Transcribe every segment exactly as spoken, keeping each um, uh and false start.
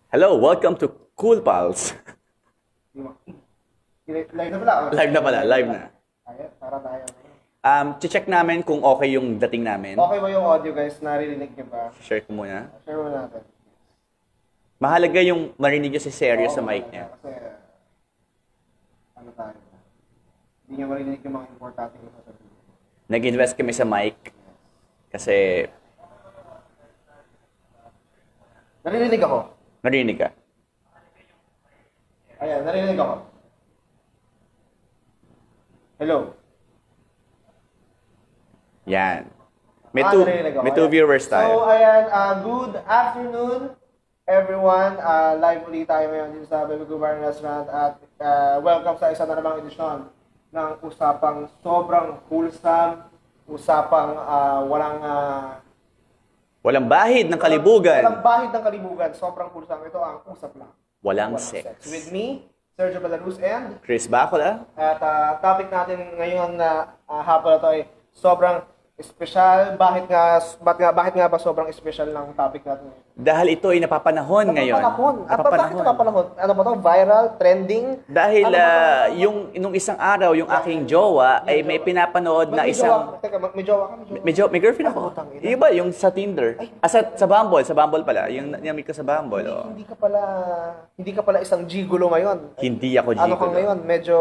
Hello, welcome to Cool Pals. Live na pala? Oh. Live na pala, live na. Ayun, para tayo. Um, check namin kung okay yung dating namin. Okay ba yung audio guys? Naririnig niyo ba? Share ko muna. Share mo natin. Mahalaga yung marinig nyo si Seryo sa mic niya. Kasi, ano tayo? Hindi niya marinig yung mga importante ko sa sabihin. Nag-invest kami sa mic. Kasi, Naririnig ako. narinig ka. Ayan, naririnig ako. Hello. Yan. May Ah, two, narinig ako. may two Ayan. viewers So, tayo. ayan, uh, good afternoon, everyone. Uh, live ulit tayo ngayon dito sa Baby Gubar Restaurant at uh, welcome sa isa na namang edisyon ng usapang sobrang wholesome, usapang uh, walang uh, Walang bahid ng kalibugan. walang bahid ng kalibugan. Sobrang wholesome. Ito ang usap lang. Walang Walang sex. With me, Sergio Balarus and Chris Bacola. at uh, topic natin ngayon na uh, hapon na to ay sobrang special. Bakit nga, bakit nga, bakit nga ba sobrang special ng topic natin ngayon? Dahil ito ay napapanahon ngayon. Napapanahon. At bakit napapanahon? Ano ba to? Viral? Trending? Dahil Ano ba to? ah, yung nung isang araw, yung aking jowa ay may pinapanood na May isang... jowa- Teka, may jowa ka? May jowa? May, jo- may girlfriend ako. Ay, putang ina. Iba, yung sa Tinder. Ah, sa, sa Bumble. Sa Bumble pala. Yung namit ko sa Bumble. Hindi, Oh. hindi ka pala hindi ka pala isang gigolo ngayon. Hindi ako Ano ka gigolo. ngayon? Medyo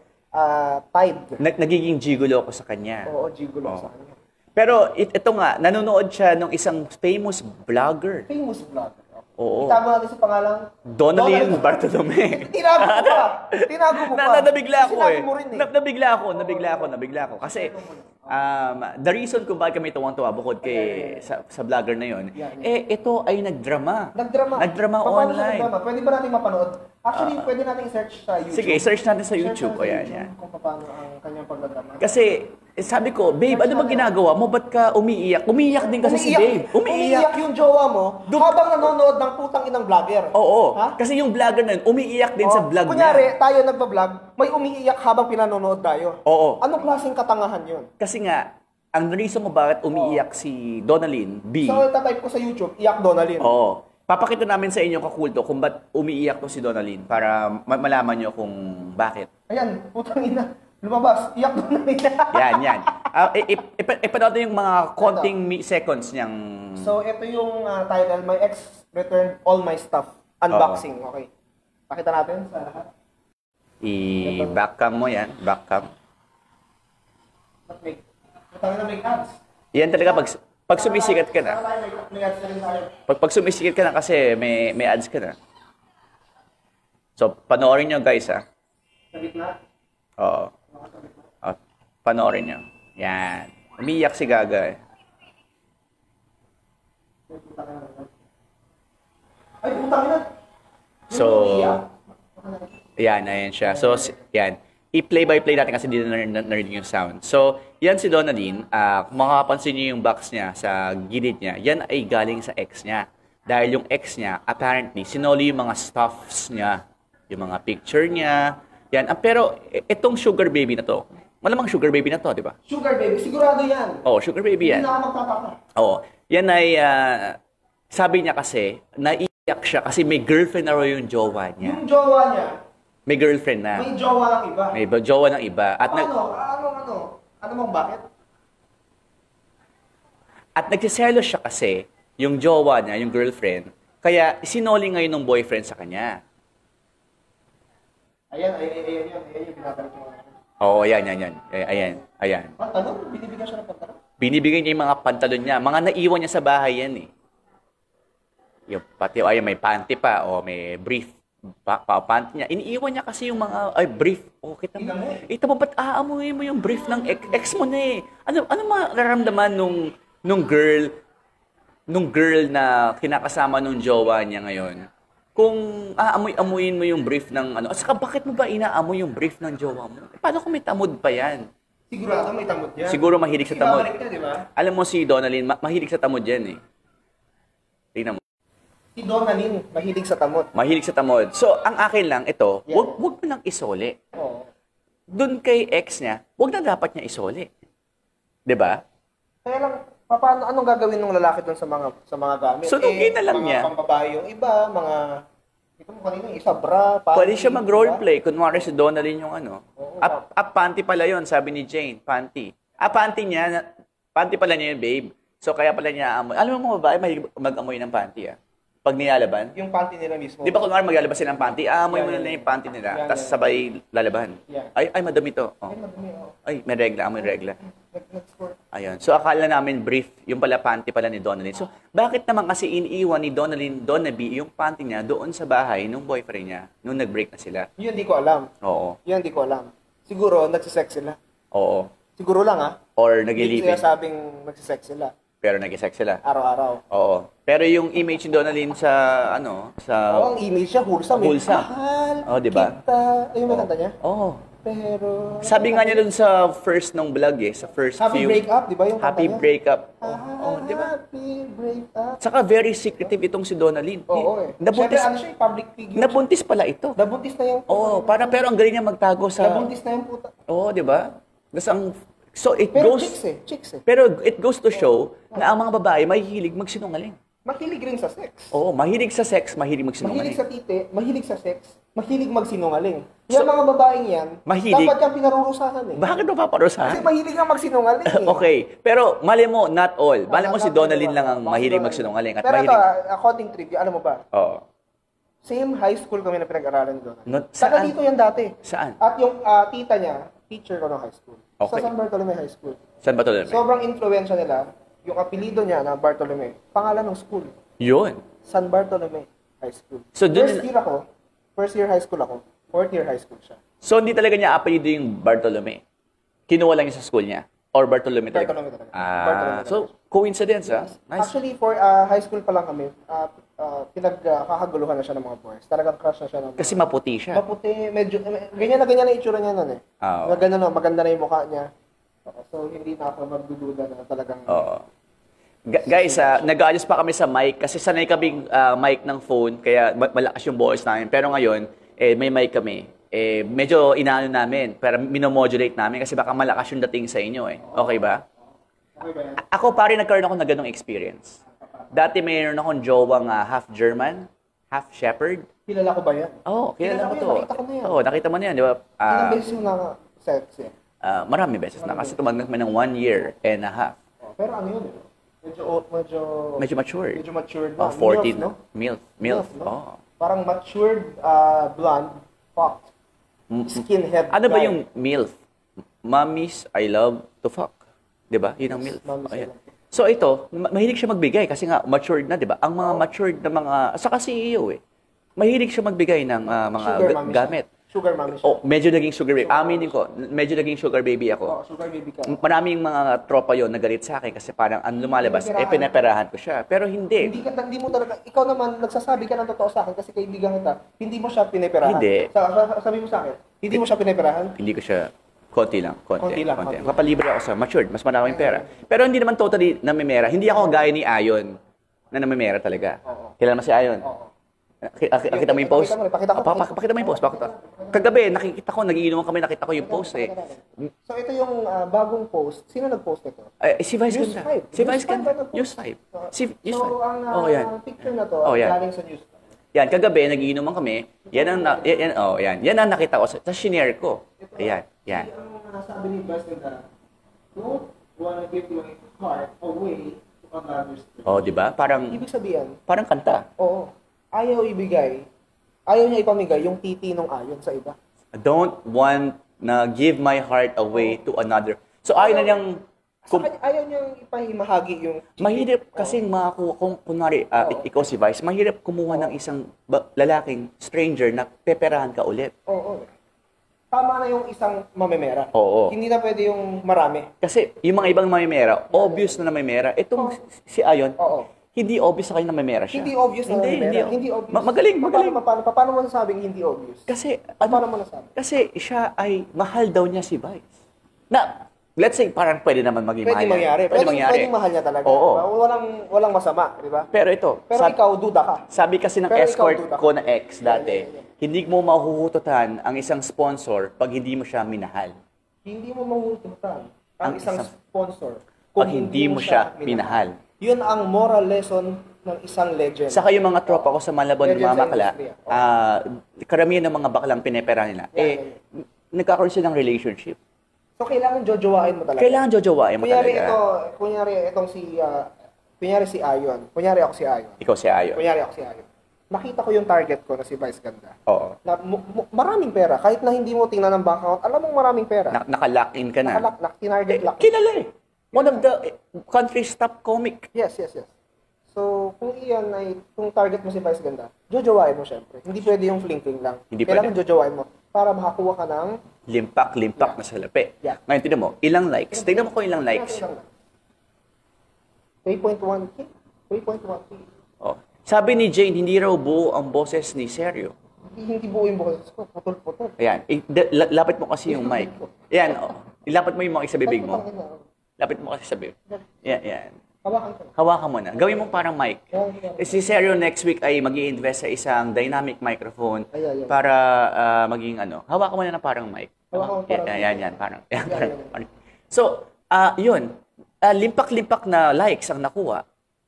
ah, tied. Nag- nagiging gigolo ako sa kanya. Oo, gigolo Oo. sa kanya. Pero it, ito nga, nanonood siya ng isang famous vlogger. Famous vlogger. Oo. Itama natin sa pangalang Donalyn Bartolome. Tinago mo pa. Tinago mo pa. na, na, nabigla ako Sinabi eh. mo rin eh. Na, nabigla ako, nabigla ako, nabigla ako. Kasi um, the reason kung bakit kami tuwang-tuwa bukod kay sa, sa vlogger na yon, Yeah, eh ito ay nagdrama. Nagdrama. Nagdrama Paano siya online. nagdrama? Pwede ba natin mapanood? Actually, pwede natin i-search sa YouTube. Sige, search natin sa Search YouTube. O natin sa yan, YouTube yan. Kung paano ang kanyang pagdadrama. Kasi eh, sabi ko, babe, ano ba ginagawa mo? Ba't ka umiiyak? Umiiyak din kasi si babe. Umiiyak yung jowa mo habang nanonood ng putang inang vlogger. Oo. Ha? Kasi yung vlogger na yun, umiiyak din sa Oh, vlog kunyari, niya. tayo nagpa-vlog, may umiiyak habang pinanonood tayo. Oo. Anong klaseng katangahan yun? Kasi nga, ang reason mo bakit umiiyak si Donalyn B. So, tatype ko sa YouTube, iyak Donalyn. Oo. Papakita namin sa inyo kakulto kung ba't umiiyak to si Donalyn para ma- malaman nyo kung bakit. Ayan, putang ina. Lumabas, iyak Donalyn. Yan, yan. Uh, Ipanood yung mga konting mi- seconds niyang... So, ito yung uh, title, My Ex Returned All My Stuff. Unboxing, okay. Pakita natin sa lahat. I-backcam mo yan. Backcam. Ba't may, putang ina may ads. Yan talaga pag, pag sumisikat ka na. Saan tayo may, may ads na rin tayo. Pag, pag sumisikat ka na kasi may, may ads ka na. So, panoorin nyo guys ah. Sa gitna. Oo. Oh, panoorin nyo. Yan. Umiiyak si Gaga eh. Ay, putang ina. So, yan, ayan siya. So, si- yan. I-play by play natin kasi hindi na nar- narinig yung sound. So, yan si Donalyn. Uh, kung makapansin niyo yung box niya sa gilid niya, yan ay galing sa ex niya. Dahil yung ex niya, apparently, sinoli yung mga stuffs niya. Yung mga picture niya. Yan. Ah, pero, i- itong sugar baby na to, malamang sugar baby na to, di ba? Sugar baby, sigurado yan. Oo, sugar baby yan. Hindi na ako magtataka. Oo. Yan ay, ah, sabi niya kasi, naiyak siya kasi may girlfriend na raw yung jowa niya. Yung jowa niya, May girlfriend na. may jowa ng iba. May ba- jowa ng iba. At, nag, ano? Ano, ano? Ano mong bakit? at nagsiselos siya kasi, yung jowa niya, yung girlfriend, kaya sinoli ngayon ng boyfriend sa kanya. Ayan, ayan, ayan, ayan, ayan, ayan, binabalik mo. Oo, ayan, ayan, ayan. Ay- Ayan, ayan. Pantalon? Binibigyan siya ng pantalon? Binibigay niya yung mga pantalon niya. Mga naiwan niya sa bahay yan eh. Yung pati, ay, may panty pa, o may brief pa, pa panty niya. Iniiwan niya kasi yung mga, ay, brief. O, kita mo. Tingnan mo. Ito mo, ba't aamuin mo yung brief ng ex, ex mo na eh? Ano, ano mararamdaman nung, nung girl, nung girl na kinakasama nung jowa niya ngayon? Kung aamoy-amuyin mo yung brief ng ano, at saka bakit mo ba inaamoy yung brief ng jowa mo? Eh, paano kung may tamod pa yan? Sigurado may tamot yan. Siguro mahilig sa tamod. Ibabalik niya, di ba? Alam mo si Donalyn, ma- mahilig sa tamod yan eh. Tingnan mo. Si Donalyn, mahilig sa tamot. Mahilig sa tamod. So, ang akin lang, ito, Yeah. wag, wag mo nang isoli. Oo. Doon kay ex niya, wag na dapat niya isoli. 'Di ba? Kaya lang, paano, anong gagawin ng lalaki doon sa mga sa mga gamit? Sunugin na lang mga niya. pambabae yung iba, mga Ito mo kanina, isa bra, panty. Pwede siya diba? mag-roleplay. Kunwari si Donalyn yung ano. Oo, Up, up panty pala yon, sabi ni Jane. Panty. Ah, panty niya. na- Panty pala niya yun, babe. So, kaya pala niya amoy. Alam mo mga babae, mahilig mag-amoy ng panty, ah. Pag nilalaban. Yung panty nila mismo. Di ba kunwari maglalabas sila ng panty, aamoy Yeah, mo na yeah, lang yung panty nila, yeah, tapos yeah. sabay lalaban. Yeah. Ay, ay, madami to. Oh. Ay, madumi, oh. Ay, may regla, amoy regla. Nag- Nag-score. Ayun. So, akala namin brief, yung pala panty pala ni Donalyn. So, bakit naman kasi iniiwan ni Donalyn Donaby yung panty niya doon sa bahay nung boyfriend niya, nung nag-break na sila? Yun, di ko alam. Oo. Yun, di ko alam. Siguro, nagsisex sila. Oo. Siguro lang, ha? Or Hindi nag-live-in. ko sabing nagsisex sila. Pero nag-sex sila. Araw-araw. Oo. Pero yung image ni Donalyn sa, ano, sa... Oo, ang image siya, wholesome. eh. Wholesome. Mahal, Oh, di ba? kita. Ayun yung kanta niya. Oo. Pero... Sabi nga niya dun sa first nung vlog eh, sa first Happy few... breakup, di ba yung kanta Happy niya? breakup. Ah, Oo, di ba? Happy breakup. Saka very secretive itong si Donalyn. Oo, eh. Nabuntis, Siyempre, ano siya, eh, public figure. nabuntis pala ito. Nabuntis na yung... Oo, para pero ang galing niya magtago sa... Nabuntis na yung puta. Oo, di ba? Kasi ang... So it Pero goes... chicks eh, chicks eh. Pero it goes to show na ang mga babae mahihilig magsinungaling. Mahilig rin sa sex. Oo, mahilig sa sex, mahilig magsinungaling. Mahilig sa tite, mahilig sa sex, mahilig magsinungaling. So, Yung mga babaeng yan, mahilig- dapat kang pinarurusahan eh. Bakit mo Kasi paparusahan? mahilig nga magsinungaling eh. Okay, pero mali mo, not all. Mali mo si Not Donalyn all. lang ang Not mahilig all. magsinungaling. At Pero ito, mahilig... ah, according trivia, alam mo ba? Oo. Same high school kami na pinag-aralan doon. Not- Saka saan? dito yan dati. Saan? At yung ah, tita niya, teacher ko ng high school. Okay. Sa San Bartolome High School. Saan ba ito? Lerme? Sobrang influensya nila, yung apelido niya na Bartolome, pangalan ng school. Yun. San Bartolome High School. So, dun- first year ako, first year high school ako, fourth year high school siya. So, hindi talaga niya apelido yung Bartolome. Kinuha lang niya sa school niya. Or Bartolome talaga. Bartolome talaga. Ah, Bartolome so, coincidence, ah. Nice. Actually, for ah, high school pa lang kami, uh, uh, pinagkakaguluhan na siya ng mga boys. Talagang crush na siya ng mga... Kasi maputi siya. Maputi, medyo, eh, ganyan na ganyan na itsura niya nun eh. Ah, oo. Ganyan na, maganda na yung mukha niya. Oo, so, hindi na ako magdududa na talagang... Oo. Ga- guys, ah, nag-aayos pa kami sa mic kasi sanay kaming ah, mic ng phone kaya ma- malakas yung boses namin. Pero ngayon, eh, may mic kami. Eh, medyo inaano namin, pero minomodulate namin kasi baka malakas yung dating sa inyo eh. Okay ba? Okay ba yan? Ako pare nagkaroon ako ng ganong experience. Dati mayroon akong jowang ah, half German, half Shepherd. Kilala ko ba yan? Oo, oh, kilala Kilala mo ko to. yan, nakita ko na yan. Oo, nakita mo na yan, di ba? Ilang Ah, beses mo na sex eh. ah, marami beses na kasi tumagal kami ng one year and a half. Oh, pero ano yun eh? Medyo, oh, medyo... Medyo matured. Medyo matured na. Oh, fourteen. Milf, no? Milf. Milf. no? Oh. Parang matured, uh, blonde, fucked, skinhead Ano ba guy. yung MILF? Mommies I love to fuck. 'Di ba? Yun ang MILF. Mommies I Ayan. love to So ito, ma- mahilig siya magbigay kasi nga matured na, 'di ba? Ang mga matured na mga saka C E O eh. Mahilig siya magbigay ng ah, mga Sugar ga- mommy gamit. siya. Sugar mommy siya. Oh, medyo naging sugar baby. Aminin ko, medyo naging sugar baby ako. Oh, sugar baby ka. Maraming mga tropa yon nagalit sa akin kasi parang ang lumalabas, eh pinaperahan ko siya. Pero hindi. Hindi ka hindi mo talaga ikaw naman nagsasabi ka ng totoo sa akin kasi kaibigan kita. Hindi mo siya piniperahan. Hindi. Sa, sa- sabi mo sa akin, hindi mo siya piniperahan. Hindi ko siya, konti lang, konti. Konti lang, konti. konti. Papalibre ako sa matured, mas maraming pera. Pero hindi naman totally namimera. Hindi ako gaya ni Ayon na namimera talaga. Oo. Kilala mo si Ayon? Oo. Aki- aki- Nakita mo yung post? Pakita mo, pakita ko. Ah, pa- pa- Pakita mo yung post. Pakita. Kagabi, nakikita ko, nagiinuman kami, nakita ko yung post eh. So ito yung ah, bagong post. Sino nag-post ito? Ay, si Vice News Ganda. five. Si Vice News five Ganda. ba nag-post? News five. Si News So five. ang ah, Oh, yan. picture na to, Oh, yan. galing sa news. Yan, kagabi, nagiinuman kami. Yan ang, na- yan, yan, oh, yan. Yan ang nakita ko. sa sa shinare ko. Ayan, yan. Ang ah, sabi ni Vice Ganda, don't wanna give your heart away to another stranger. Oh, di ba? Parang, Ibig sabihin, parang kanta. oo, ayaw ibigay, ayaw niya ipamigay yung titi ng ayon sa iba. Don't want na give my heart away to another. So ayaw na niyang Sa kanya, ayaw niyang ipahimahagi yung titi. mahirap kasi makakuha kung kunwari ah, ik- ikaw si Vice, mahirap kumuha ng isang ba- lalaking stranger na peperahan ka ulit. Oo. Tama na yung isang mamemera. Oo. Hindi na pwede yung marami. Kasi yung mga ibang mamimera, obvious na namimera. Itong si Ayon, Oo. hindi obvious sa kanya na mamimera siya. Hindi obvious na Hindi, mamemera. hindi, Hindi obvious. Ma- magaling, magaling. Paano, paano, paano mo nasabing hindi obvious? Kasi Paano ano, mo nasabi? kasi siya ay mahal daw niya si Vice. Na let's say parang pwede naman maging Pwede mahal. mangyari. Pwede, Pwede, mangyari. pwede mahal niya talaga. Oo. Diba? Walang, walang masama, di ba? Pero ito, Pero sab- ikaw, duda ka. sabi kasi ng Pero ikaw, escort duda. ko na ex dati, Yeah, yeah, yeah. hindi mo mahuhututan ang isang sponsor pag hindi mo siya minahal. Hindi mo mahututan ang Ang isang isang- sponsor Pag hindi mo siya minahal. Yun ang moral lesson ng isang legend. Saka yung mga tropa ko sa Malabon, Legend mga sa bakla, industry, oh. ah, karamihan ng mga baklang pinepera nila, Yeah, eh, yeah, nagkakaroon silang relationship. So, kailangan jojowain mo talaga. Kailangan jojowain mo Kunyari talaga. ito, kunyari itong si, ah, kunyari si Ayon. Kunyari ako si Ayon. Ikaw si Ayon. Kunyari ako si Ayon. Nakita ko yung target ko na si Vice Ganda. Oo. Na mu- mu- maraming pera. Kahit na hindi mo tingnan ng bank account, alam mong maraming pera. Na- nakalock in ka na. Nakalak, nak, tinarget lock. Kilala eh. One of the eh, country's top comic. Yes, yes, yes. So, kung iyan ay, kung target mo si Vice Ganda, jojowain mo syempre. Hindi pwede yung fling-fling lang. Hindi Kailangan pwede. jojowain mo para makakuha ka ng Limpak-limpak Yeah. na salapi. Yeah. Ngayon, tignan mo, ilang likes? Tignan mo ko ilang likes. three point one K. three point one K. Oh. Sabi ni Jane, hindi raw buo ang boses ni Seryo. Hindi, hindi buo yung boses ko. Putol-putol. Ayan. I- da- la- lapit mo kasi yung mic. Ayan, oh. Ilapit mo yung mic sa bibig mo. Lapit mo kasi sa bibig. Yan, yan. Hawakan ko. Hawakan mo na. Gawin mo parang mic. Yan, yan. Eh, Si Seryo next week ay mag invest sa isang dynamic microphone Ay, ay, ay. para ah, maging ano. Hawakan mo na na parang mic. Hawakan mo parang- Yan, yan, yan. Parang, yan, Yan, parang, yan. parang. So, ah yun. Ah, limpak-limpak na likes ang nakuha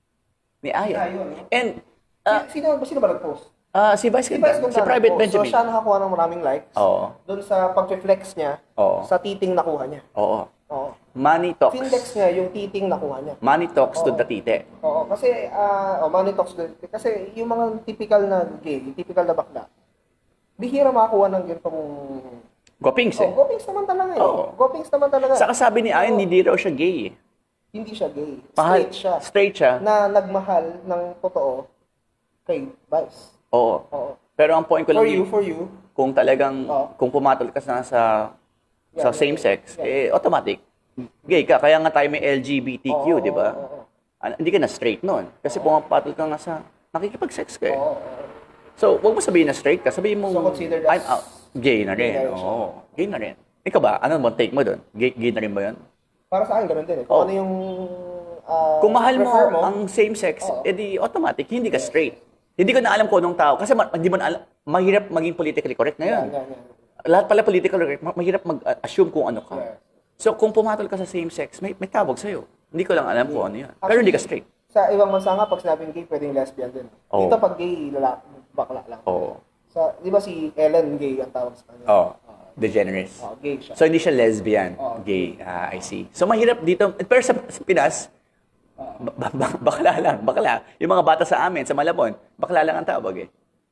ni Ayon. Ayon, no? And ah, sino, sino ba nag-post? ah, si Vice Si Ganda, Vice Ganda si Private nag-post. Benjamin. So, siya nakakuha ng maraming likes. Oo. Doon sa pag-flex niya, Oo. sa titing nakuha niya. Oo. Oo. Money talks. Findex niya yung titing nakuha niya. Money talks to Oo. the tite. Oo, kasi, ah, oh, money talks din. Kasi yung mga typical na gay, yung typical na bakla, bihira makakuha ng ganitong... Gopings eh. Oh, gopings naman talaga eh. Oo. Gopings naman talaga. Saka sabi ni Ayon, Oo. hindi raw siya gay eh. Hindi siya gay. Mahal- Straight siya. Straight siya. Na nagmahal ng totoo kay Vice. Oo. Oo. Pero ang point ko lang For you, yun, for you, kung talagang, Oo. kung pumatol ka na sa, sa Yeah, same yeah, sex, yeah. eh, automatic. Gay ka. Kaya nga tayo may L G B T Q, Oo, di ba? oo, oo. Ah, hindi ka na straight noon. Kasi pumapatol ka nga sa, nakikipag-sex ka eh. oo, oo. So, wag mo sabihin na straight ka. Sabihin mo, So, considered as- I'm out. Gay na rin. Gay na rin siya. Oo. Gay na rin. Ikaw ba? Ano mo take mo doon? Gay, gay na rin ba yun? Para sa akin, ganun din eh. Kung Oo. ano yung ah, Kung mahal mo, prefer ang same sex, Oo. edi automatic, hindi ka straight. Hindi ko na alam kung anong tao. Kasi ma- hindi mo na alam, mahirap maging politically correct ngayon. Yan, yan, yan. Lahat pala politically correct, ma- mahirap mag-assume kung ano ka. Yeah. So, kung pumatol ka sa same sex, may, may tawag sa'yo. Hindi ko lang alam kung ano yan. Pero hindi ka straight. Sa ibang bansa nga, pag sinabing gay, pwedeng lesbian din. Oo. Dito pag gay, lalaki, bakla lang. Oo. Sa, di ba si Ellen gay ang tawag sa kanya? Oh, degenerate. Oo, gay siya. So, hindi siya lesbian, Oo. gay. Ah, I see. So, mahirap dito. Pero sa, sa Pinas, ba- ba- ba- bakla lang, bakla. Yung mga bata sa amin, sa Malabon, bakla lang ang tawag eh.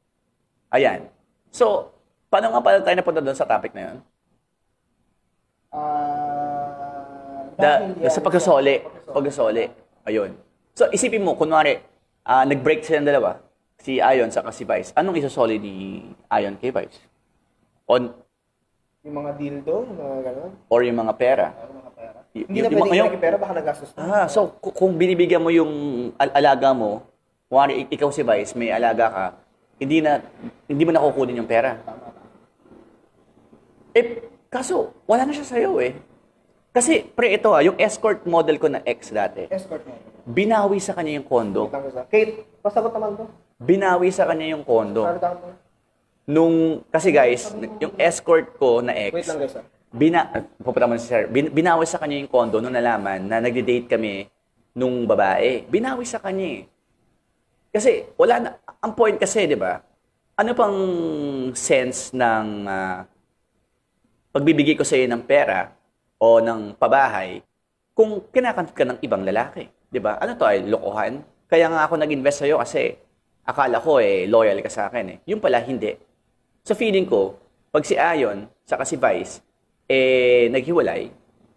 Ayan. So, paano nga pala tayo napunta doon sa topic na yun? Ah, Da, dahil sa yan pagkasoli. sa- Pagkasoli. Ayun. So, isipin mo, kunwari, ah, nag-break silang dalawa, si Ayon sa si Vice. Anong isasoli ni Ayon kay Vice? On, Yung mga dildo, yung mga gano'n. or yung mga pera? Yung mga pera. Y- Hindi yung- na yung pwedeng mga- yung pera, baka nagastos na. Ah, so ku- kung binibigyan mo yung al- alaga mo, kunwari ik- ikaw si Vice, may alaga ka, hindi na hindi mo nakukunin yung pera. Eh, kaso wala na siya sa'yo eh. Kasi pre ito ah, yung escort model ko na ex dati, Escort mo. binawi sa kanya yung kondo. Wait lang isa. Kate, pasagot naman to. Binawi sa kanya yung kondo. Sagot naman to. Nung, kasi guys, yung escort ko na ex, Wait lang guys ah. bina, pupunta mo si sir, bin, binawi sa kanya yung kondo nung nalaman na nagde-date kami nung babae. Binawi sa kanya eh. Kasi wala na, ang point kasi, di ba? Ano pang sense ng ah, pagbibigay ko sa iyo ng pera o ng pabahay kung kinakant ka ng ibang lalaki? Di ba? Ano to ay lokohan? Kaya nga ako nag-invest sa iyo kasi akala ko eh loyal ka sa akin eh. Yung pala hindi. So feeling ko, pag si Ayon, saka si Vice, eh, naghiwalay,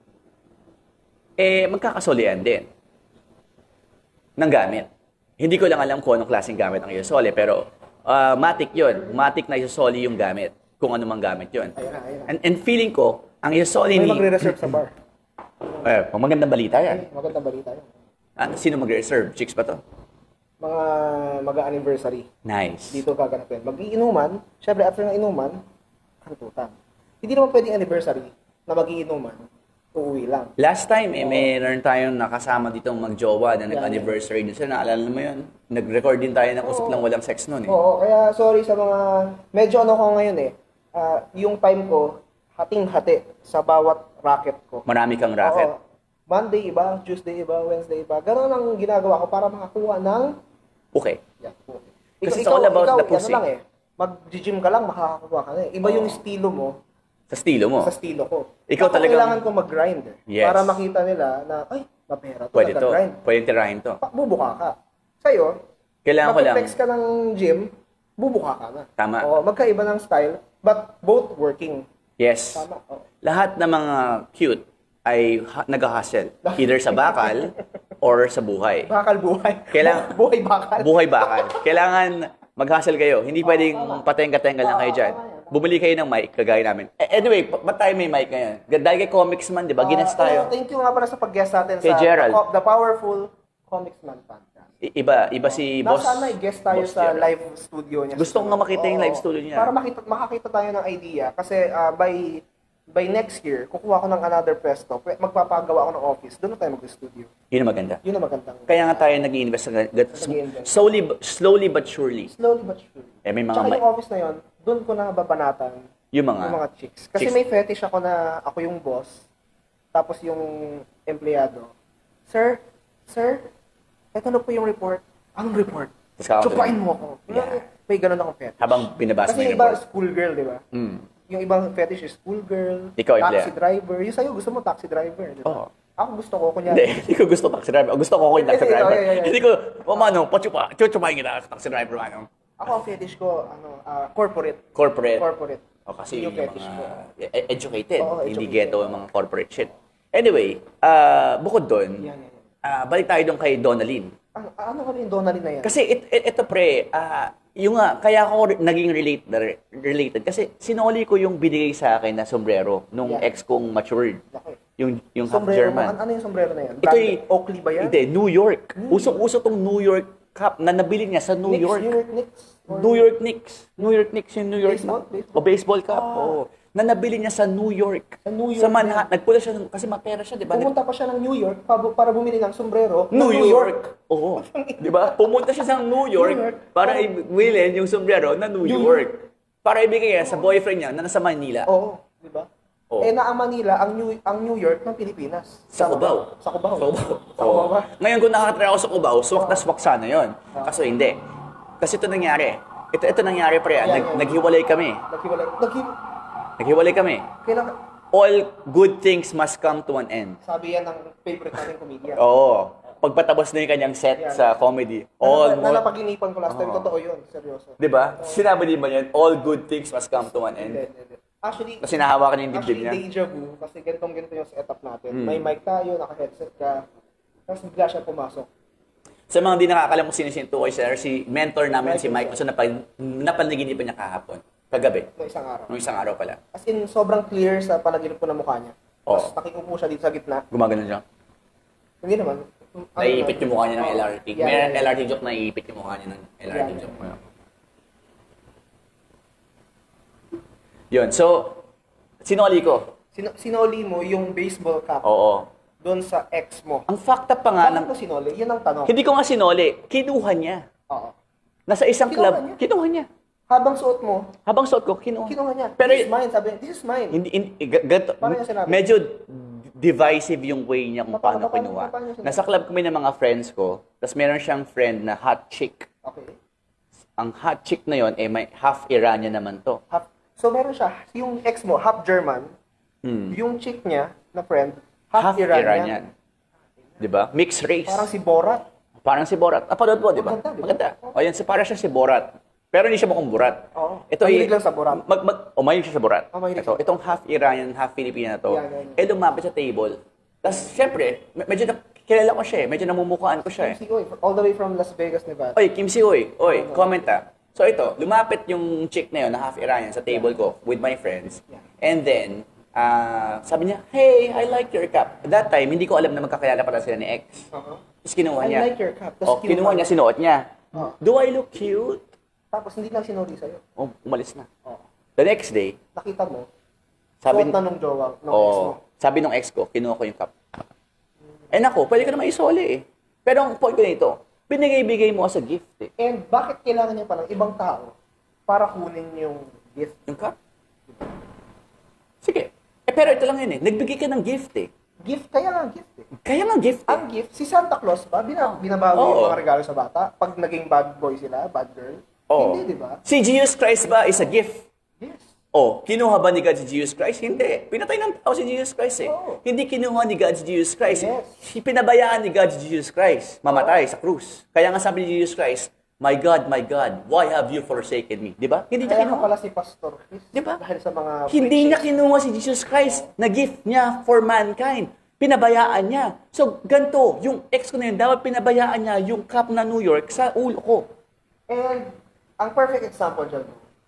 eh, magkakasolian din ng gamit. Hindi ko lang alam kung anong klaseng gamit ang isosoli, pero ah, matik yun. Matik na isosoli yung gamit, kung ano mang gamit yun. Ayun na, ayun na. And, and feeling ko, ang isosoli May ni... magre-reserve sa bar. Eh, magandang balita yan. Ay, magandang balita yun. Ah, sino magre-reserve? Chicks ba to? Mga mag-anniversary. Nice. Dito kaganapin. Mag-iinuman, syempre after ng inuman, kantutan. Hindi naman pwedeng anniversary na mag-iinuman, uuwi lang. Last time, eh, meron tayong nakasama dito mag-jowa na nag-anniversary din sila. Naalala mo yun? Nag-record din tayo ng usap lang walang sex noon eh. Oo, kaya sorry sa mga, medyo ano ko ngayon eh, ah, yung time ko, hating-hati sa bawat racket ko. Marami kang racket. Oo. Monday iba, Tuesday iba, Wednesday iba. Ganun ang ginagawa ko para makakuha ng Okay. Yeah, okay. Kasi it's all about ikaw, the pussy. Ano lang eh, mag-gym ka lang, makakakuha ka na eh. Iba yung estilo mo Sa estilo mo. sa estilo ko. Ikaw Ako talagang- kailangan ko mag-grind eh. Yes. Para makita nila na, ay, mapera to, Pwede to. nag-grind. Pwede tirahin to. Pa- Bubuka ka. Sa'yo, Kailangan ko lang. mag-flex ka ng gym, bubuka ka na. Tama. Oo, magkaiba ng style, but both working. Yes. Tama. Oo. Lahat ng mga cute ay ha- nag-hustle. Either sa bakal or sa buhay. Bakal buhay. Kailangan- buhay bakal. Buhay bakal. Kailangan mag-hustle kayo. Hindi pwedeng patenga-tenga lang kayo dyan. Bumili kayo ng mic, kagaya namin. Eh, Anyway, ba- ba't tayo may mic ngayon? Dahil kay Comics Man, di ba? Gines Ah, tayo. oh, thank you nga pala sa pag-guest natin Kay sa Gerald. The, Co- The Powerful Comics Man Podcast. I- Iba, iba si Boss. Nasaan na guest tayo Boss sa Gerald. live studio niya. Gusto ko nga makita yung Oo. live studio niya. Para makita, makakita tayo ng idea. Kasi ah, by by next year, kukuha ko ng another pwesto. Pwe- Magpapagawa ako ng office. Doon na tayo mag-studio. Yun ang maganda. Yun ang magandang. Kaya nga tayo nag-i-invest ng Nag-i-invest. slowly, slowly but surely. Slowly but surely. Eh, may mga Tsaka ma- yung office na yun, doon ko na babanatan Yung mga, yung mga chicks. Kasi chicks. may fetish ako na ako yung boss, tapos yung empleyado. Sir, sir, eto na po yung report. Anong report? Tapos kakauntay. Chupain mo ako. Yeah. May ganun akong fetish. habang binabasa mo Kasi yung yung iba, report. schoolgirl, di ba? Mm. Yung ibang fetish is schoolgirl, Ikaw, taxi empleyado. driver. Yung sa'yo, gusto mo taxi driver, di ba? Oo. Ako gusto ko, Hindi, kunyari. hindi ko gusto taxi driver. Gusto ko ako yung taxi Hindi, driver. yeah, yeah, yeah. Hindi ko, o mano, pachupa, chuchupahin kita, taxi driver, mano. Ako ang fetish ko, ano, ah, corporate. Corporate. Corporate. O kasi Yung yung, fetish mga ko. e- educated, Oo, hindi educated. ghetto yung mga corporate shit. Anyway, ah bukod doon, Yan, yan, yan. ah, balik tayo doon kay Donalyn. Ano, ano ka rin Donalyn na yan? Kasi it, it, ito pre, ah yung nga, kaya ako re- naging relate, related. Kasi sinoli ko yung binigay sa akin na sombrero nung Yeah. ex kong matured. Laki. Yung, yung half Sombrero mo, German. an- ano yung sombrero na yan? Ito Brand- yung- Oakley ba yan? Hindi, New York. Usong-uso tong New York Cup na nabili niya sa New Knicks, York. New York Knicks? Or- New York Knicks. New York Knicks yung New York. Baseball? Na, Baseball? O baseball cup. Ah. Oo. Na nabili niya sa New York. Sa New York Sa Manhattan. Nagpunta siya, ng- kasi mapera siya, di ba? Pumunta pa siya ng New York para, para bumili ng sombrero. ng New, York. Oo. Di ba? Pumunta siya sa New York, New York. para ibilin yung sombrero na New, New York. Para ibigay niya sa boyfriend niya na nasa Manila. Oo, di ba? Oo. Eh na ang Manila, ang New, ang New York ng Pilipinas. Sa Tama Cubao. ba? Sa Cubao. Sa Cubao. Sa Cubao ba? Ngayon kung nakatry ako sa Cubao, swak na swak sana yun. Kaso hindi. Kasi ito nangyari. Ito, ito nangyari pre. Yeah, Nag, yeah. Naghiwalay kami. Naghiwalay. Naghi... Naghiwalay kami. Kailangan... All good things must come to an end. Sabi yan ng favorite nating comedian. Oo. Pagpatapos na yung kanyang set Yeah. sa comedy. All na, mo- na napag-inipan ko last time. Oo. Totoo yun. Seryoso. Di ba? Sinabi din ba yan? All good things must come to an end. Hindi, hindi, hindi. Actually, Kasi nahawakan niya yung dibdib actually, niya. deja vu. Kasi ganitong ganito yung setup natin. Mm. May mic tayo, naka-headset ka. Tapos bigla siya pumasok. Sa mga hindi nakakalam kung sino si Tukoy Sir, si mentor namin si Mike. So napag, napanaginipan niya kahapon. Kagabi. No isang araw. Nung isang araw pala. As in, sobrang clear sa panaginip ko ng mukha niya. Oo. Tapos nakiupo siya dito sa gitna. Gumagano siya. Hindi naman. Ano Naiipit naman? yung mukha niya ng Oo. L R T. Yeah, May yeah, yeah. L R T joke na iipit yung mukha niya ng L R T Yeah, joke. Yun. So, sinoli ko. Sino, sinoli mo yung baseball cap Oo. doon sa ex mo. Ang fact up pa nga Bakit ng... mo sinoli? Yun ang tanong. Hindi ko nga sinoli. Kinuha niya. Oo. Nasa isang Kinuha club. niya? Kinuha niya. Habang suot mo, Habang suot ko, kinuha. kinuha niya. Pero This is mine. Sabi niya, this is mine. hindi, hindi g- ganito, Paano niya sinabi? medyo divisive yung way niya kung Paano- paano paano- kinuha. paano niya sinabi? Nasa club kami ng mga friends ko, tapos meron siyang friend na hot chick. Okay. Ang hot chick na yon eh may half Iranian naman to. Half, so meron siya, yung ex mo, half German. Hmm. Yung chick niya, na friend, half, Half Iranian. Iranian. 'Di ba? Mixed race. Parang si Borat. Parang si Borat. Ah, panood mo, 'di ba? Maganda, di ba? Maganda. O yan, si para siya si Borat. Pero hindi siya mukhang Borat. Oo. Ito Mahilig ay lang sa Borat. Mag, mag, o mahilig siya sa Borat. Oh, mahilig Ito, siya. itong half Iranian, half Filipina to. Yeah, yeah, yeah. Eh lumapit sa table. Tapos syempre, me- medyo na, kilala ko siya eh. Medyo namumukhaan ko siya eh. Si Oy, all the way from Las Vegas, Nevada. Oy, Kim Si Oy. Oy, comment ah. So ito, lumapit yung chick na yun, na half Iranian, sa table ko with my friends. Yeah. And then, ah sabi niya, hey, I like your cup. At that time, hindi ko alam na magkakilala pala sila ni ex. Uh-huh. Tapos kinuha I niya. like your cup. Tapos Oh, kinuha kinuha niya, sinuot niya. Oh. Do I look cute? Tapos hindi lang sinuli sa'yo. Oh, umalis na. Oh. The next day, Nakita mo, sabi, suot na nung jowa, nung ex mo. oh, sabi nung ex ko, kinuha ko yung cup. Eh nako, pwede ka naman isoli eh. Pero ang point ko nito, binigay-bigay mo as a gift eh. And bakit kailangan niya pa ng ibang tao para kunin yung gift? Yung cup. Sige. Eh pero ito lang yun eh, nagbigay ka ng gift eh. Gift, kaya nga gift eh. Kaya nga gift. Ang gift, si Santa Claus ba, bina, binabago Oo. yung mga regalo sa bata? Pag naging bad boy sila, bad girl? Oo. Hindi, di ba? Si Jesus Christ ba is a gift? Yes. Oh, kinuha ba ni God si Jesus Christ? Hindi. Pinatay ng tao si Jesus Christ eh. Oo. Hindi kinuha ni God si Jesus Christ. Yes. Pinabayaan ni God si Jesus Christ. Mamatay sa krus. Kaya nga sabi ni Jesus Christ, My God, my God, why have you forsaken me? Di ba? Hindi niya Kaya nga kinuha. pala si Pastor Chris. Di ba? Dahil sa mga Hindi niya preaching. kinuha si Jesus Christ na gift niya for mankind. Pinabayaan niya. So, ganito, yung ex ko na yun, dapat pinabayaan niya yung cup na New York sa ulo ko. And, ang perfect example dyan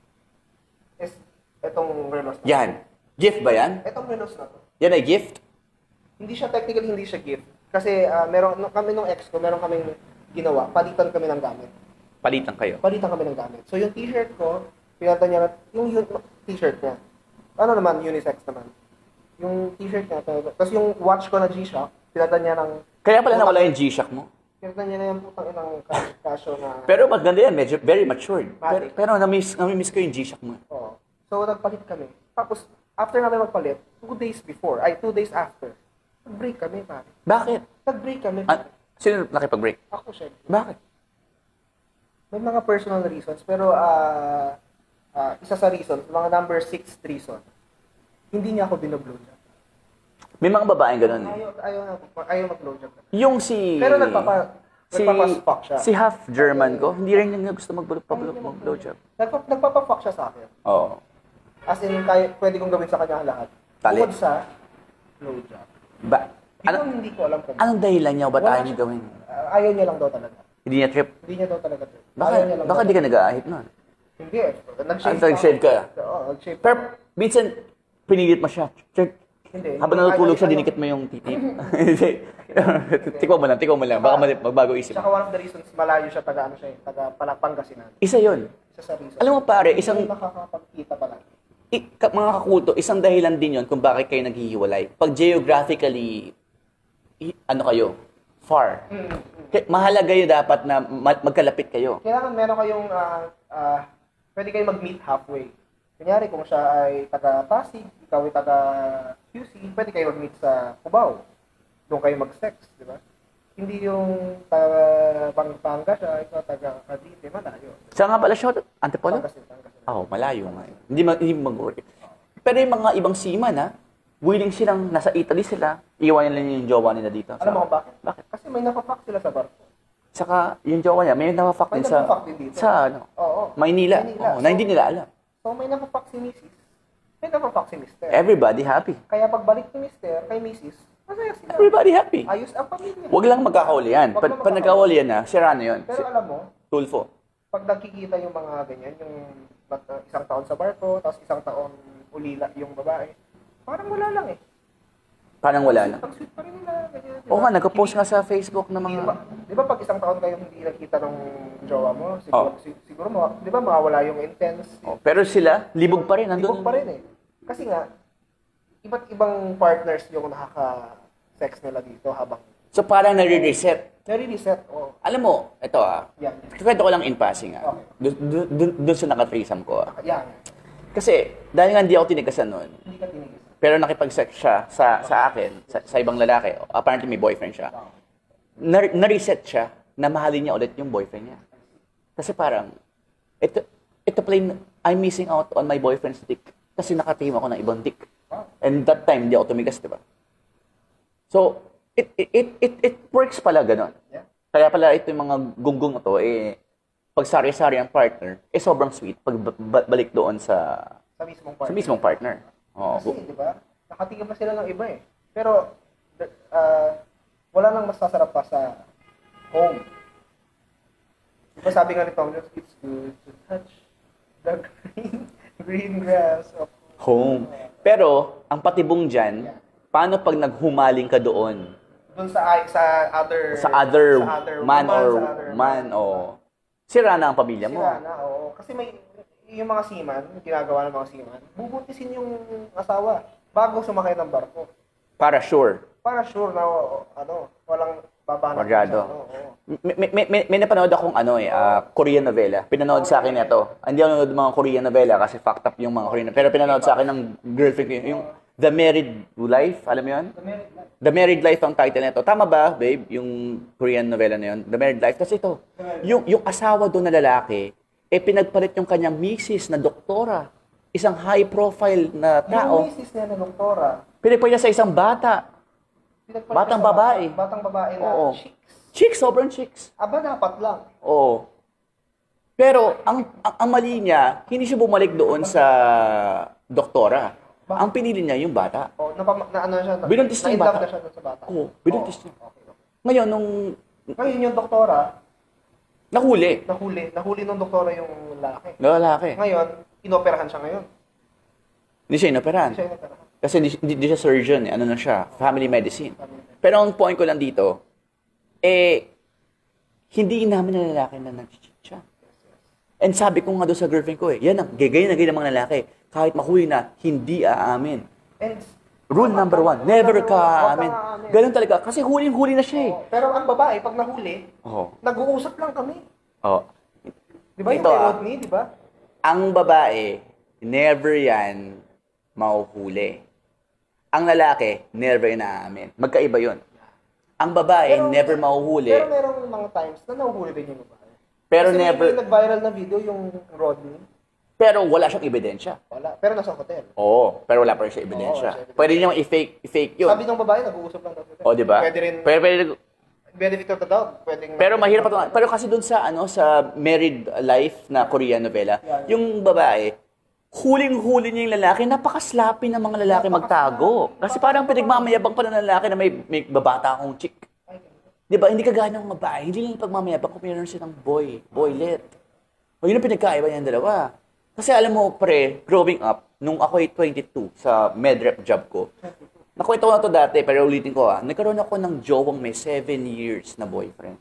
is itong renos na. Yan. Gift ba yan? Itong renos na to. Yan ay gift? Hindi siya, technically, hindi siya gift. Kasi uh, meron, nung kami nung ex ko, meron kaming ginawa, palitan kami ng gamit. Palitan kayo. Palitan kami ng gamit. So, yung t-shirt ko, pinalitan niya, na- yung, yung t-shirt niya. Ano naman, unisex naman. Yung t-shirt niya, pinalitan- tapos yung watch ko na G-Shock, pinalitan niya ng, Kaya pala nawala yung G-Shock mo. pinalitan niya na yung putang inang cash- casio na, Pero maganda yan, medyo very matured. Pero, Matic. pero namiss, namiss ko yung G-Shock mo. Oo. So, nagpalit kami. Tapos, after namin magpalit, two days before, ay, two days after, nag-break kami, pare. Bakit? Nag-break kami. Ah, sino nakipag-break? Ako, syempre. Bakit? May mga personal reasons, pero ah ah, isa sa reasons, mga number six reason, hindi niya ako binoblow-job. May mga babaeng ganun eh. Ayaw, ayaw, na- ayaw mag-blowjob. Yung si... Pero nagpapa, si, nagpapa-fuck siya. si half German ko, hindi rin niya gusto mag-blowjob. Nagpa, nagpapa-fuck siya sa akin. Oo. As in, kaya, pwede kong gawin sa kanya lahat. Tali. Bukod sa blowjob. Ba, Ano, ano, hindi ko alam kung anong dahilan niya o ba't Wala ayaw niya siya. gawin? Ah, ayaw niya lang daw talaga. Hindi niya trip? Hindi niya daw talaga to. Baka, Ayaw niya lang baka daw. di ka nag-aahit nun. Hindi eh. Nag-shave Ah, nag-shave ka? Oo, nag-shave. Pero, minsan, pinilit mo siya. Check. Hindi. Habang Ayaw- natutulog siya, ayaw- dinikit mo yung titip. Hindi. Tikwa mo lang, tikwa mo lang. Baka mali- magbago isip. Tsaka one of the reasons, malayo siya, taga ano siya eh, taga Pala- Pangasinan. Isa yun. Isa sa reason. Alam mo pare, isang Hindi makakapagkita pala. i- ka- mga kakulto, isang dahilan din yon kung bakit kayo naghihiwalay. Pag geographically, i- ano kayo, far. Mm. Kaya mahalaga yun dapat na ma- magkalapit kayo. Kailangan meron kayong, ah, ah, pwede kayong mag-meet halfway. Kunyari, kung siya ay taga Pasig, ikaw ay taga Q C, pwede kayo mag-meet sa Cubao. Doon kayo mag-sex, di ba? Hindi yung taga Pampanga siya, ikaw taga Cavite, malayo. Saan nga pala siya? Antipolo? Pangasinan, Pangasinan. Oo, oh, malayo nga yun. Hindi, ma- hindi mag-work. Pero yung mga ibang seaman, ha? Willing silang, nasa Italy sila, iwanan lang yung jowa nila dito. Alam mo kung bakit? Bakit? Kasi may napapak sila sa barko. Saka, yung jowa niya, may napafuck May din sa, napapak din dito. sa, ano, Oo. Maynila. Maynila. Oo, na hindi nila alam. So, may napapak si missus. May napapak si mister. Everybody happy. Kaya pagbalik ni mister kay missus, masaya sila. Everybody happy. Ayos ang pamilya. Huwag lang magkakaulian. Huwag Pag, lang pag nagkaulian na, sira na yun. Pero alam mo, Tulfo. pag nakikita yung mga ganyan, yung bat- uh, isang taon sa barko, tapos isang taon ulila yung babae, parang wala lang eh. Parang wala na. Ang sweet pa rin nila. Ganyan, Oo nga, nagka-post Hindi- nga sa Facebook na hindi mga... ba, di ba pag isang taon kayo hindi nakita ng jowa mo, siguro, Oh. si- siguro mawa- di ba mawawala yung intense, Oh, pero sila, libog pa rin. Nandun. libog pa rin eh. Kasi nga, iba't ibang partners yung nakaka-sex nila dito habang So parang nare-reset. nare-reset. Oh, Alam mo, ito ah. yan. Kwento ko lang in passing ah. Okay. Doon dun, dun sa naka-threesome ko ah. Yan. Kasi, dahil nga hindi ako tinikasan nun, Hindi ka tinigis. pero nakipag-sex siya sa, sa akin, sa, sa ibang lalaki, apparently may boyfriend siya, na, na-reset siya na mahalin niya ulit yung boyfriend niya. Kasi parang, ito, ito plain, I'm missing out on my boyfriend's dick. Kasi nakatim ako ng ibang dick. And that time, hindi ako tumigas, di ba? So, it, it, it, it, it works pala ganon. Yeah. Kaya pala ito yung mga gunggong ito, eh, pag sari-sari ang partner, eh sobrang sweet pag ba- ba- balik doon sa, Sa mismong sa partner. mismong partner. Oo. Kasi, di ba? Nakatingin pa sila ng iba eh. Pero, the- ah, wala nang mas sasarap pa sa home. Di ba sabi nga ni Tom Jones, it's good to touch the green, green grass of Home. Pero, ang patibong dyan, paano pag naghumaling ka doon Doon sa ay- sa other sa other, sa other man woman, or sa other man o sira na ang pamilya mo. Sira na, oo. Kasi may yung mga seaman, ginagawa ng mga seaman, bubuntisin yung asawa bago sumakay ng barko. Para sure. Para sure na ano, walang babanat. Masyado. Oo, oo. May, may, may, may napanood akong ano eh, ah, Korean novela. Pinanood sa akin ito. Hindi ako nanonood ng mga Korean novela kasi fucked up yung mga Korean. Pero pinanood sa akin ng girlfriend ko. Yung, The Married Life, alam mo yun? The Married Life. The Married Life ang title nito. Tama ba, babe? Yung Korean novela na yun? The Married Life. Kasi ito, yung, yung asawa doon na lalaki, eh pinagpalit yung kanyang misis na doktora. Isang high-profile na tao. Yung misis niya na doktora. Pinagpalit niya sa isang bata. pinagpalit Batang sa babae. Bata, batang babae na Oo. chicks. Chicks, sobrang chicks. Aba, dapat lang. Oo. Pero ang, ang, ang mali niya, hindi siya bumalik doon sa doktora. Ang pinili niya yung bata. O, na, na ano siya, na, Binuntis niya yung na-inlove bata. na siya dun sa bata. Oo, binuntis niya. Okay, okay. Ngayon, nung Ngayon yung doktora, nahuli, nahuli, nahuli ng doktora yung lalaki. lalaki, Ngayon, inoperahan siya ngayon. hindi siya inoperahan. Hindi siya inoperahan. Kasi hindi, hindi, hindi siya surgeon, eh. Ano na siya, family medicine. Pero ang point ko lang dito, eh, hindi namin na lalaki na nag-cheat siya. And sabi ko nga doon sa girlfriend ko eh, yan ang, gagay na gagay ng mga lalaki. Kahit mahuli na, hindi aamin. And, Rule number one, never ka aamin. aamin. Ganun talaga, kasi huling-huli na siya eh. Oo, pero ang babae, pag nahuli, Oo. nag-uusap lang kami. Oh. Di ba yung Ito, kay ah. Rodney, di ba? Ang babae, never yan mahuhuli. Ang lalaki, never yan aamin. Magkaiba yun. Ang babae, Pero- never mahuhuli. Pero merong mga times na nahuhuli din yung babae. Pero Kasi may- never, may nag-viral na video yung Rodney. pero wala siyang ebidensya. Wala. Pero nasa hotel. Oo, pero wala pa rin siya ebidensya. Oo, siya- Pwede niyo i-fake, i-fake yun. Sabi ng babae, nag-uusap lang daw sila. O, di ba? Pwede rin, Pero, pero, benefit of the doubt. Pwedeng, pero mahirap pa ito. Pero kasi dun sa, ano, sa Married Life na Korean novela, yung babae, huling-huli niya yung lalaki, napaka-slappy ng mga lalaki magtago. Kasi parang pinagmamayabang pa ng lalaki na may, may babata akong chick. Di ba? Hindi kagaya ng babae. Hindi lang pagmamayabang kung meron silang boy, boylet. O yun ang pinagkaiba niyang dalawa. Kasi alam mo, pre, growing up, nung ako ay twenty-two sa medrep job ko, nakwento ko na to dati, pero ulitin ko ah, nagkaroon ako ng jowang may seven years na boyfriend.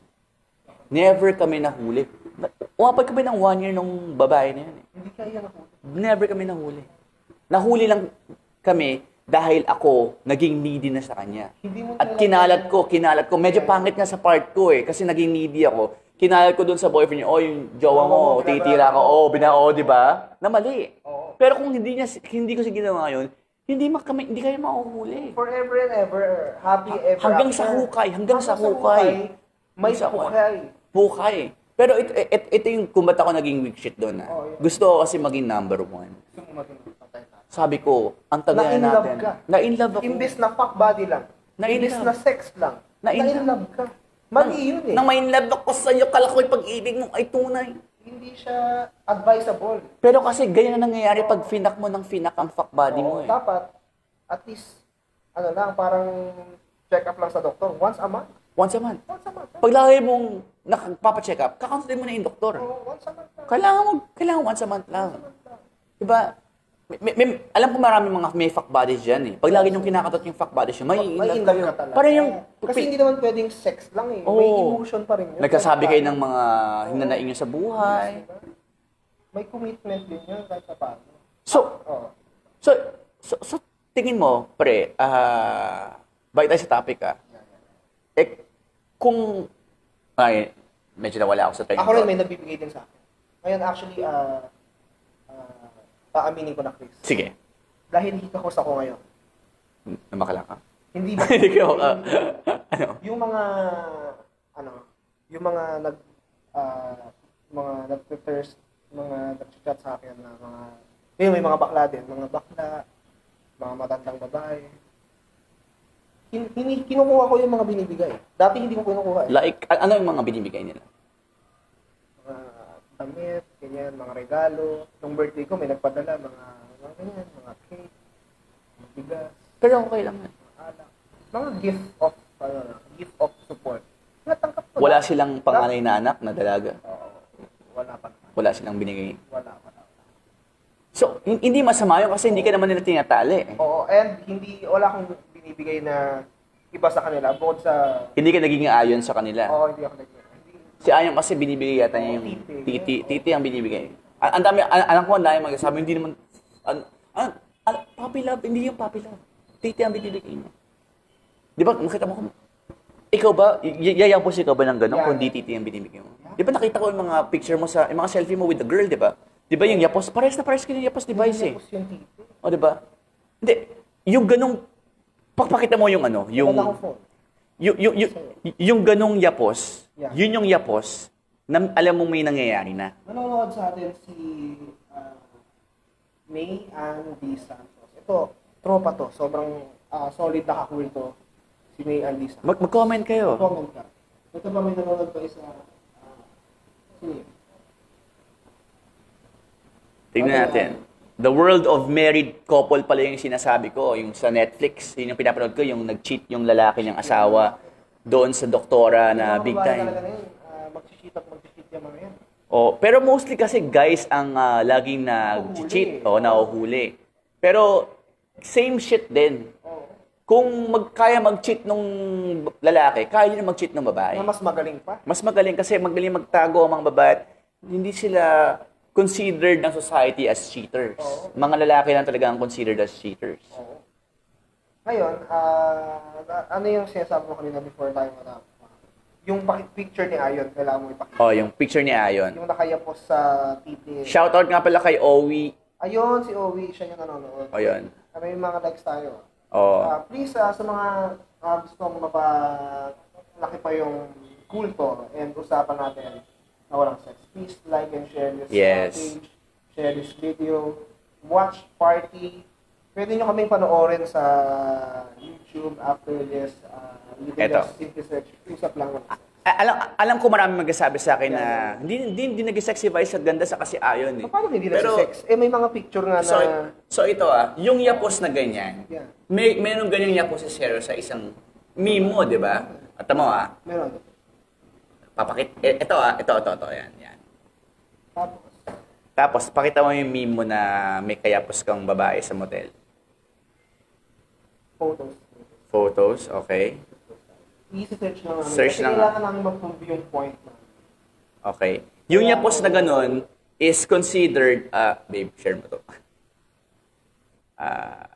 Never kami nahuli. Umapag kami ng one year nung babae na yun eh. Hindi kaya nahuli. Never kami nahuli. Nahuli lang kami dahil ako naging needy na sa kanya. Hindi mo At kinalat ko, kinalat ko. Medyo pangit nga sa part ko eh, kasi naging needy ako. Kinalat ko dun sa boyfriend niya, oh, yung jowa mo, Oo, titira ko, oh, binao, di ba? Na mali. Oo. Pero kung hindi niya, hindi ko siya ginawa yun, hindi ma kami, hindi kayo mahuhuli. Forever and ever, happy ever Hanggang after. sa hukay, hanggang sa hukay. May Hanggang sa hukay. Hukay. Pero ito, ito, ito yung kung ba't ako naging weak shit doon. Ah. Oo, yun. Gusto ko kasi maging number one. Gusto mo maging patay tayo. Sabi ko, ang tagal Na in love natin. ka. Na in love ako. Imbis na fuck body lang. Na in Imbis love. na sex lang. Na in in love ka. Mali yun eh. Nang may in love ako sa'yo, kala ko yung pag-ibig mo ay tunay. Hindi siya advisable. Pero kasi ganyan na nangyayari pag finak mo ng finak ang fuck body mo Oo, eh. dapat, at least, ano lang, parang check up lang sa doktor. Once a month. Once a month. Once a month. Pag lagi mong nakapapa-check up, kakonsultin mo na yung doktor. Oo, once a month lang. Kailangan mo, kailangan once a month lang. Diba? May, may, alam ko marami mga may fuck bodies dyan eh. Pag lagi nyung kinakatot yung fuck bodies yun, may in May love in love kayo. ka talaga. Parang yung, Kasi hindi naman pwedeng sex lang eh. May Oo. emotion pa rin yun. nagkasabi kayo ng mga hinanaing nyo sa buhay. May commitment din yun kahit sa paano. So, Oo. so, so, so tingin mo, pre, ah, balik tayo sa topic ah. Eh, kung, ay, medyo nawala ako sa train. Ako rin may nagbibigay din sa akin. Ngayon actually, ah, ah, paaminin ko na Chris. Sige, Dahil hikahos ako ngayon. namakala ka. Hindi ba? Hindi ko, ah, ano? Yung mga, ano, yung mga nag, ah, mga nag-thirst, mga nag-chat sa akin na mga, yun, may mga bakla din, mga bakla, mga matandang babae. Hin, hini, kinukuha ko yung mga binibigay. Dati hindi ko kinukuha eh. Like, a- ano yung mga binibigay nila? Mga damit, ganyan, mga regalo. Nung birthday ko, may nagpadala, mga, mga ganyan, mga cake, mga bigas, Pero okay lang yan. mga alak. Mga gift of, ano, gift of support. Natanggap ko. Wala na. silang panganay na anak na dalaga. Oo, wala pa naman. Wala silang binigay. Wala pa naman. So, hin- hindi masama yun kasi hindi ka naman nila tinatali. eh. Oo, and hindi, wala akong binibigay na iba sa kanila. Bukod sa, Hindi ka nagiging ayon sa kanila. oo, hindi ako nag hindi, Si Ayong kasi binibigay yata niya yung Oo, titi. titi. Titi ang binibigay. A- Ang dami, an- anak ko ang dami magsasabi, hindi naman, an, an, an, puppy love, hindi yung puppy love. Titi ang binibigay niya. Di ba, nakita mo ko, ikaw ba, y- yayapos ikaw ba ng gano'n Yeah. kung di titi ang binibigay mo? Di ba nakita ko yung mga picture mo sa, yung mga selfie mo with the girl, di ba? Di ba yung yapos, pares na pares ka yung yapos device eh. tapos yung titi. O, di ba? Hindi. yung ganong, pakpakita mo yung ano, yung, Wala akong phone. yung, yung, yung, yung ganong yapos, Yeah. yun yung yapos, na alam mo may nangyayari na. Nanonood sa atin si uh, May Ann D. Santos. Ito, tropa to. Sobrang ah, solid na kakul to. Si May Ann D. Santos. Mag- mag-comment kayo. Comment ka. Ito pa may nanonood pa isa. Uh, sino yun? Tingnan natin. The World of Married Couple pala yung sinasabi ko, yung sa Netflix. Yun yung pinapanood ko, yung nag-cheat yung lalaki niyang asawa doon sa doktora na Yung mga big babae time. talaga na yun. Uh, mag-cheat at mag-cheat yung mga yan. Oh, pero mostly kasi guys ang ah, laging nag-cheat o nahuhuli. Pero same shit din. Oo. Kung mag, kaya mag-cheat nung lalaki, kaya din mag-cheat ng babae. Na mas magaling pa. Mas magaling kasi magaling magtago ang mga babae at hindi sila considered ng society as cheaters. Oo. Mga lalaki lang talaga ang considered as cheaters. Oo. Ngayon, ah, ano yung sinasabi mo kanina before tayo matapos? Yung paki- picture ni Ayon, kailangan mo ipakita. Oh, yung picture ni Ayon. Yung nakayapos sa T V. Shoutout nga pala kay Owi. Ayun, si Owi, siya yung nanonood. O yun. Ano yung mga likes tayo? Oh. Ah, please, ah, sa mga uh, gustong mapalaki pa yung kulto and usapan natin na walang sex, please like and share this uh, Yes. page, share this video, watch party. Pwede nyo kaming panoorin sa YouTube after this. Uh, you can Eto. just simply search, usap lang walang sex. A- alam alam ko marami magsasabi sa akin na hindi hindi, hindi nag-sexy Vice at ganda sa kasi Ayon eh. Paano hindi na Pero- si sex? Eh, may mga picture nga na... So, so ito ah, yung yapos na ganyan, Yeah. may meron ganyang yapos si Zero sa isang meme mo, di ba? At tama ah, Meron. papakit, eh, ito ah, ito, ito, ito, yan, yan. Tapos, Tapos, pakita mo yung meme mo na may kayapos kang babae sa motel. photos. Photos, okay. Easy search na namin. Search Kasi na nga. kailangan namin mag-prove yung point na. Okay. Yung yapos na ganun is considered, ah, babe, share mo to. Ah,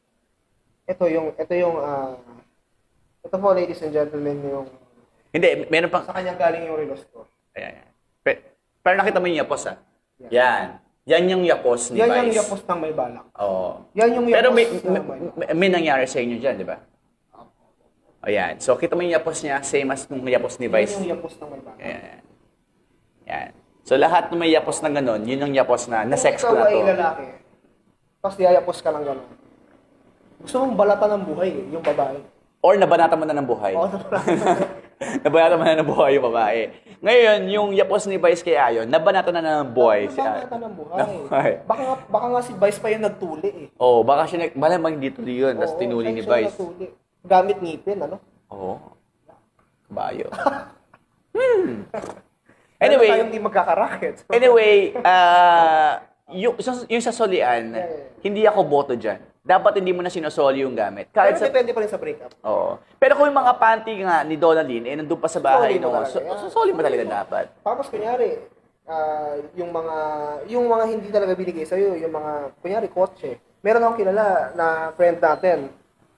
Ito yung, ito yung, ah, ito po, ladies and gentlemen, yung, hindi, meron pang, sa kanyang galing yung relos ko. ayan, ayan. Pe- Pero nakita mo yung yapos ah. Yan. Yan yung yapos ni Yan Vice. yung yapos ng may balak. Oo. Yan yung yapos Pero may, na may, may may, may nangyari sa inyo dyan, di ba? Ayan. So, kita mo yung yapos niya, same as nung yapos ni Yan Vice. yung yapos ng may balak. Ayan. Yan. So, lahat ng may yapos na ganun, yun yung yapos na, na-sex ko Kung na ikaw to. ay lalaki, tapos yayapos ka lang gano'n. Gusto mong balatan ng buhay eh, yung babae. Or nabanata mo na ng buhay. Oo, nabanata mo na ng buhay yung babae. Ngayon, yung yapos ni Vice kay Ayon, nabanata na ng buhay si Ayon. Nabanatan ng buhay. Ng buhay. Baka, nga- baka nga si Vice pa yung nagtuli eh. Oh, baka siya, nag- malamang dito yun, tapos Oo, tinuli siya- ni siya Vice. nagtuli. Gamit ngipin, ano? Oo. Kabayo. Hmm. Meron Anyway, tayong di magkakaraket. Anyway, ah yung, sa- yung sa solian, Yeah, yeah. hindi ako boto dyan. Dapat hindi mo na sinosoli yung gamit. Pero Kahit sa... depende pa rin sa breakup. Oo. Pero kung yung mga panty nga ni Donalyn, eh, nandun pa sa bahay, Soli mo no? talaga So, yan. susoli mo talaga dapat. Tapos kunyari, ah, yung mga yung mga hindi talaga binigay sa yung mga kunyari kotse. Meron akong kilala na friend natin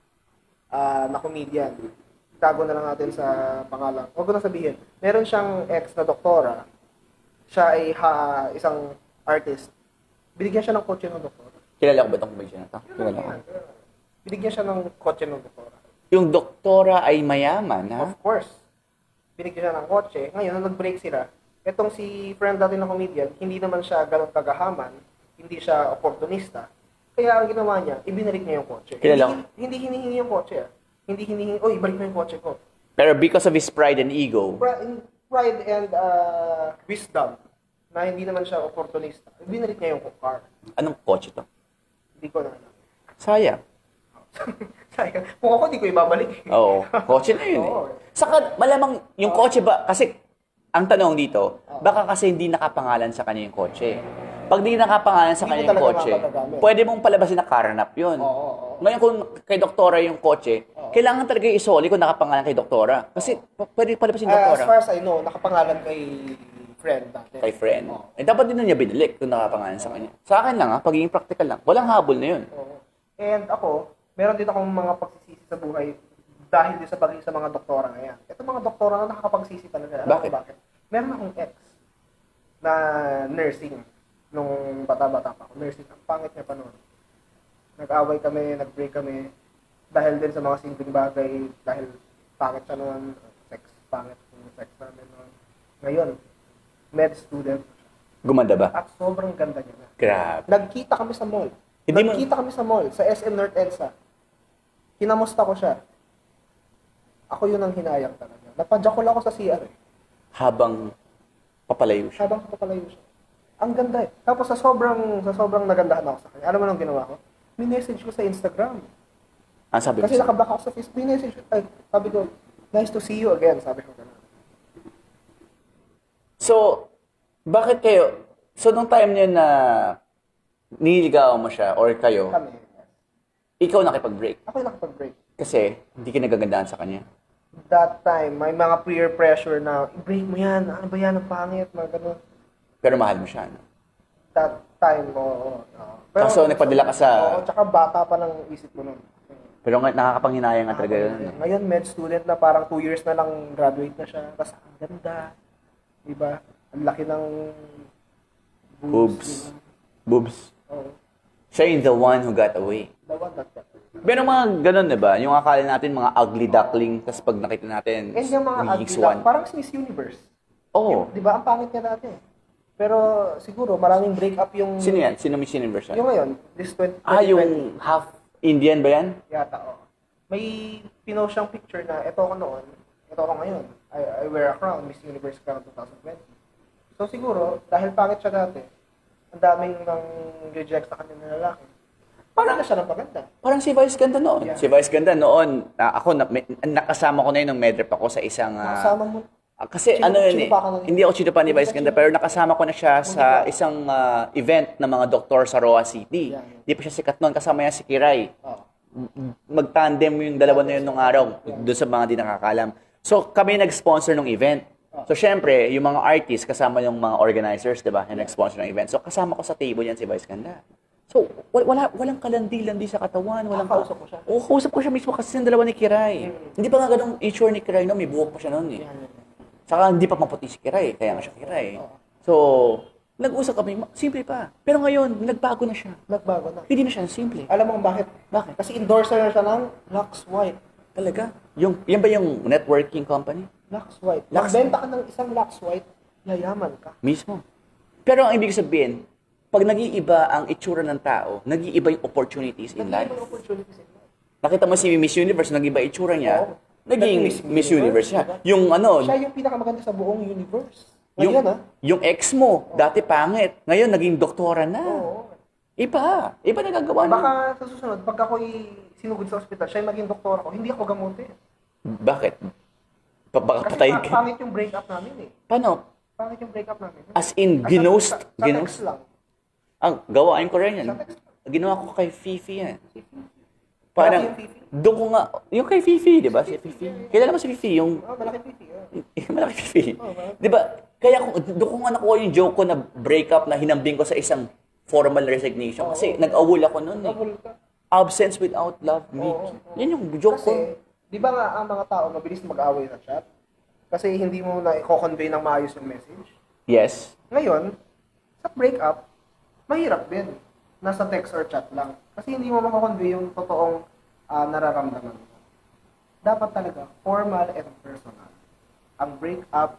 ah, na comedian. Tago na lang natin sa pangalan. Huwag ko na sabihin. Meron siyang ex na doktora. Siya ay ha, isang artist. Binigyan siya ng kotse ng doktora. Kilala ko ba itong kumedya na to? Kilala ko. Binigyan siya ng kotse ng doktora. Yung doktora ay mayaman, ha? Of course. Binigyan siya ng kotse. Ngayon, nung nag-break sila, etong si friend natin na comedian, hindi naman siya ganun kagahaman, hindi siya opportunista. Kaya ang ginawa niya, ibinalik niya yung kotse. Kilala ko. Hindi, hindi hinihingi yung kotse. Ah. Hindi hinihingi, oy, ibalik mo yung kotse ko. Pero because of his pride and ego, Pri- Pride and uh, wisdom, na hindi naman siya opportunista. Ibinalik niya yung car. anong kotse to? Hindi ko na alam. Sayang. Sayang. Kung ako, hindi ko ibabalik. Oo. Kotse na yun eh. Oo. Saka malamang yung kotse ba, kasi ang tanong dito, baka kasi hindi nakapangalan sa kanya yung kotse. Pag di nakapangalan sa Hindi kanya mo yung talaga kotse, makagagamit. pwede mong palabasin na carnap yun. Oo, oo, oo. Ngayon kung kay doktora yung kotse, kailangan talaga isoli kung nakapangalan kay doktora. Kasi p- pwede palabasin yung Ah, as doktora far as I know, nakapangalan kay friend natin. kay friend. Oo. Eh dapat din na niya binalik kung nakapangalan sa kanya. Sa akin lang ha, pagiging practical lang. Walang habol na yun. Oo. And ako, meron din akong mga pagsisisi sa buhay dahil din sa pagiging sa mga doktora ngayon. Ito mga doktora na nakakapagsisi talaga. Alam mo Bakit? bakit? Meron akong ex na nursing nung bata-bata pa ako. Nursing. Ang pangit niya pa noon. Nag-away kami, nag-break kami. Dahil din sa mga simpleng bagay, dahil pangit siya noon, sex, pangit yung sex namin noon. Ngayon, med student. Gumanda ba? At sobrang ganda niya na. Grabe. Nagkita kami sa mall. Hindi mo- Nagkita kami sa mall, sa S M North EDSA. Kinamusta ko siya. Ako yun ang hinayang talaga. Napadjakol ako sa C R eh. Habang papalayo siya. Habang papalayo siya. Ang ganda eh. Tapos sa sobrang, sa sobrang nagandahan ako sa kanya. Alam mo nang ginawa ko? Minessage ko sa Instagram. Ang sabi Kasi ko, nakablock ako sa Facebook. Minessage ko. Ay, sabi ko, nice to see you again. Sabi ko gano'n. so, bakit kayo, so nung time niyo na niligaw mo siya or kayo, Kami. ikaw nakipag-break. Ako yung nakapag-break. Kasi hindi ka nagagandahan sa kanya. That time, may mga peer pressure na, i-break mo yan. Ano ba yan? Ang pangit. Mga gano'n. Pero mahal mo siya. No? That time, oo. oo. Kaso, nagpadala ka sa- Oo, tsaka bata pa lang isip ko nun. Pero nga, nakakapanghinayang nga talaga yun. no? Ngayon, med student na parang two years na lang graduate na siya. Tapos, ang ganda. Diba? Ang laki ng Boobs. diba? Boobs. Oo. Siya yung the one who got away. The one that got. Pero mga ganun, di ba? Yung akala natin mga ugly duckling, tapos pag nakita natin, And yung mga nagiging ugly swan. lang, parang si Miss Universe. Oo. Yung- Diba? Ang pangit niya dati. Pero siguro, maraming break up yung... Sino yan? Sino Miss Universe yan? Yung ngayon, this twenty twenty. Ah, yung half Indian ba yan? Yata, oo. May pinost siyang picture na, ito ako noon, ito ako ngayon. I, I wear a crown, Miss Universe Crown twenty twenty. So siguro, dahil pangit siya dati, ang daming nang reject sa kanya na lalaki. Parang na siya ng maganda. Parang si Vice Ganda noon. Yeah. Si Vice Ganda noon, ah, ako, na, may- nakasama ko na yun nung medrep ako sa isang... ah, Nakasama mo. ah, kasi Sino- ano yun sino eh, pa ka na- hindi ako chino pa ni Vice Ganda, pero nakasama ko na siya sa isang ah, event ng mga doktor sa Roa City. Yeah, yeah. Di pa siya sikat noon, kasama niya si Kiray. Oh. Mag-tandem yung dalawa na yun nung araw, doon sa mga di nakakalam. So, kami nag-sponsor ng event. So, syempre, yung mga artists, kasama yung mga organizers, di ba, yung nag-sponsor ng event. So, kasama ko sa table yan si Vice Ganda. So, wala, wala walang kalandi-landi sa katawan, walang... Ah, kausap ko siya. Oo, kausap ko siya mismo kasi yung dalawa ni Kiray. Hindi pa nga ganun itsure ni Kiray, no? May buhok pa siya noon eh. Saka hindi pa maputi si Kiray, kaya nga siya Kiray. So, nag-usap kami, ma- simple pa. Pero ngayon, nagbago na siya. Nagbago na. Hindi na siya simple. Alam mo kung bakit? Bakit? Kasi endorser na siya ng Lux White. Talaga? Yung, yan ba yung networking company? Lux White. Lux- Magbenta ka ng isang Lux White, yayaman ka. Mismo. Pero ang ibig sabihin, pag nag-iiba ang itsura ng tao, nag-iiba yung opportunities in life. Naging opportunities in life. Nakita mo si Miss Universe, nag-iba itsura niya, Oo. naging Naging Miss Universe siya. Yung ano, Siya yung pinakamaganda sa buong universe. yung, Ngayon, ah. yung ex mo, dati pangit, ngayon naging doktora na. Oo. Iba. Iba nagagawa niya. Baka sa susunod, pag ako'y sinugod sa ospital, siya yung maging doktor ako, hindi ako gamutin. Bakit? Pa- baka Kasi patayin pa- ka. pangit yung breakup namin eh. Paano? Pangit yung breakup namin. As in, Ah, sa- ginost? Sa, sa ginost? text lang. Ang gawain ko rin yan. Sa text. Ginawa ko kay Fifi yan. Malaki Parang, yung Fifi. doon ko nga, yung kay Fifi, di ba? Si Fifi. Kilala mo si Fifi, yung, Oh, malaki pipi. Oh. malaki Fifi. Oh, malaki. Di ba? Kaya ko, doon ko nga nakuha yung joke ko na breakup na hinambing ko sa isang formal resignation. Kasi nag-awol ako noon eh. Double ka. Absence without love me. Oo. Yan yung joke ko. Kasi, di ba nga ang mga tao mabilis mag-away sa chat? Kasi hindi mo na i-convey ng maayos yung message. Yes. Ngayon, sa breakup, mahirap din. Nasa text or chat lang. Kasi hindi mo makakonvey yung totoong ah, nararamdaman mo. Dapat talaga formal and personal. Ang breakup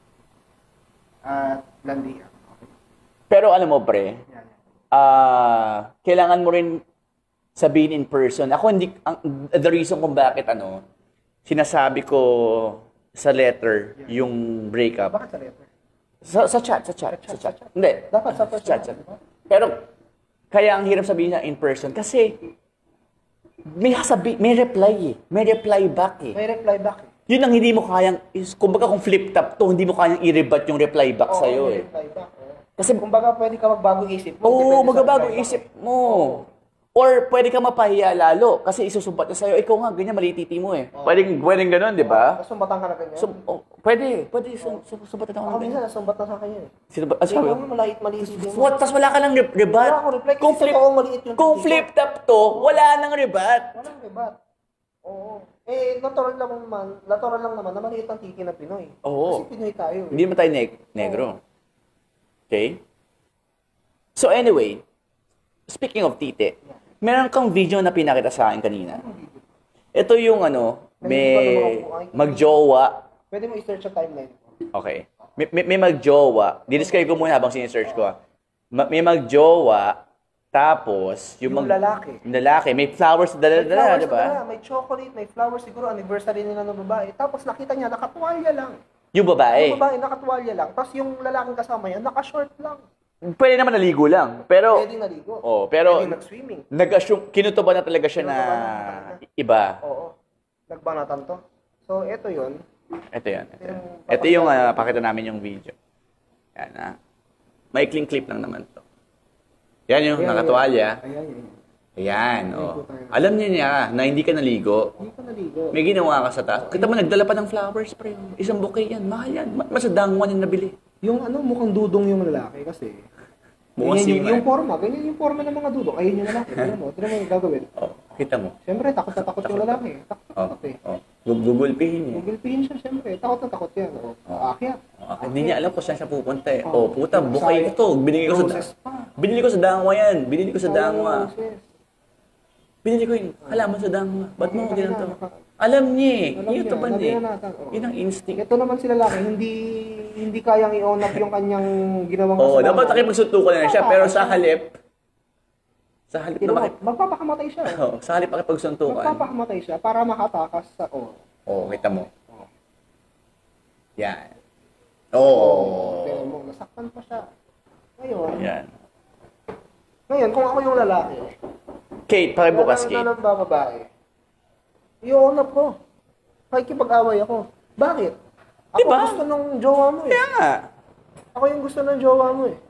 at landian. Okay? Pero alam mo, pre, Yan, yan. ah kailangan mo rin sabihin in person. Ako hindi, ang, the reason kung bakit ano, sinasabi ko sa letter yung breakup. Bakit sa letter? Sa, sa chat, sa chat, sa chat. sa chat. Hindi. Dapat sa chat, personal, chat. di ba? Pero, kaya ang hirap sabihin niya in person kasi may sabi, may reply eh. May reply back eh. May reply back. eh. Yun ang hindi mo kayang, is, kumbaga kung flip top to, hindi mo kayang i-rebut yung reply back Oo, sa'yo may eh. reply back. oo. Kasi, Kumbaga, pwede ka magbago isip mo. oo, depende sa magbabago reply back. isip mo. Or pwede ka mapahiya lalo kasi isusumbat na sa'yo, ikaw nga, ganyan, malititi mo eh. Pwedeng, pwedeng ganun, di ba? Tapos sumbatan ka na ganyan. So, oh, pwede, pwede, sum, sum, sumbatan ako Ako ng minsan, ganyan. nasumbat na sa akin yun. eh. Sino ba? Ah, Sabi sabi ko, ko, malait, maliit din. what? Tapos wala ka lang re- rebat. Wala akong reply kasi Kung flip, totoong maliit yung kung titi ko. flip top to, wala nang rebat. Walang rebat. Oo. Eh, natural lang naman, natural lang naman na maliit ang titi ng Pinoy. Oo. Kasi Pinoy tayo. eh. Hindi naman tayo neg- negro. Okay? So anyway, speaking of titi, meron kang video na pinakita sa akin kanina. Ito yung ano, may magjowa. Pwede mo i-search sa timeline. Okay. May, may, may magjowa. Di-describe ko muna habang sinesearch ko. ah. Ma- may magjowa, tapos yung, Yung mag- lalaki. Yung lalaki, may flowers na May dala-dala, flowers di ba? na dala, may chocolate, may flowers, siguro anniversary nila ng babae. Tapos nakita niya, nakatuwalya lang. Yung babae. Yung babae, nakatuwalya lang. Tapos yung lalaking kasama niya, naka-short lang. Pwede naman naligo lang. Pero, Pwede naligo. oh, pero, Pwede nag-swimming. nag-assume, kinutuban na talaga siya na iba. Oo. Nagbanatan to. So, eto yun. Ito yan. Ito, yan. Ito yung uh, pakita namin yung video. Yan ah. Maikling clip lang naman to. Yan yung Ayan, nakatuwalya. Ayan, ayan. Ayan, oh. Alam niya niya na hindi ka naligo. Hindi ka naligo. May ginawa ka sa taas. Kita mo, nagdala pa ng flowers, pre. Isang bouquet yan. Mahal yan. Ma- Mas dangwan yung nabili. Yung ano, mukhang dudong yung lalaki kasi. Mukhang Ganyan yung, sima. yung forma. Ganyan yung forma ng mga dudong. Ayun yung lalaki. Tignan mo. Tignan mo yung gagawin. Oh, kita mo. Siyempre, takot na takot yung lalaki. Takot na Oh, takot eh. oh. Gugulpihin niya. Gugulpihin siya, siyempre. Takot na takot yan. O, aakyat. Oh, hindi niya alam kung saan siya pupunta eh. Oh. Oh, puta, bouquet ko to. Binili ko sa Roses pa. Binili ko sa dangwa yan. Binili ko sa dangwa. Roses. Binili ko yung halaman sa dangwa. Ba't mo Nakita ginanto? na, naka- Alam niya eh. Alam Yun niya, ito ba sabi eh. na natin, oh. Yun ang instinct. Ito naman si lalaki, hindi hindi kayang i-own up yung kanyang ginawang Oo, oh, kasalanan. dapat nakipagsuntukan na siya. Pero sa halip, sa halip na Tignan mo, makip... magpapakamatay siya. eh. Oh, sa halip makipagsuntukan. Magpapakamatay siya para makatakas sa oh. Oo, oh, kita mo. Oh. Yan. Oo. Pero mo, nasaktan pa siya. Ngayon, Yan. ngayon kung ako yung lalaki, Kate, pakibukas, na, Kate. na, na, babae, i-own up ko. Pakikipag-away ako. Bakit? Ako Diba? gusto ng jowa mo eh. Kaya nga. Ako yung gusto ng jowa mo eh.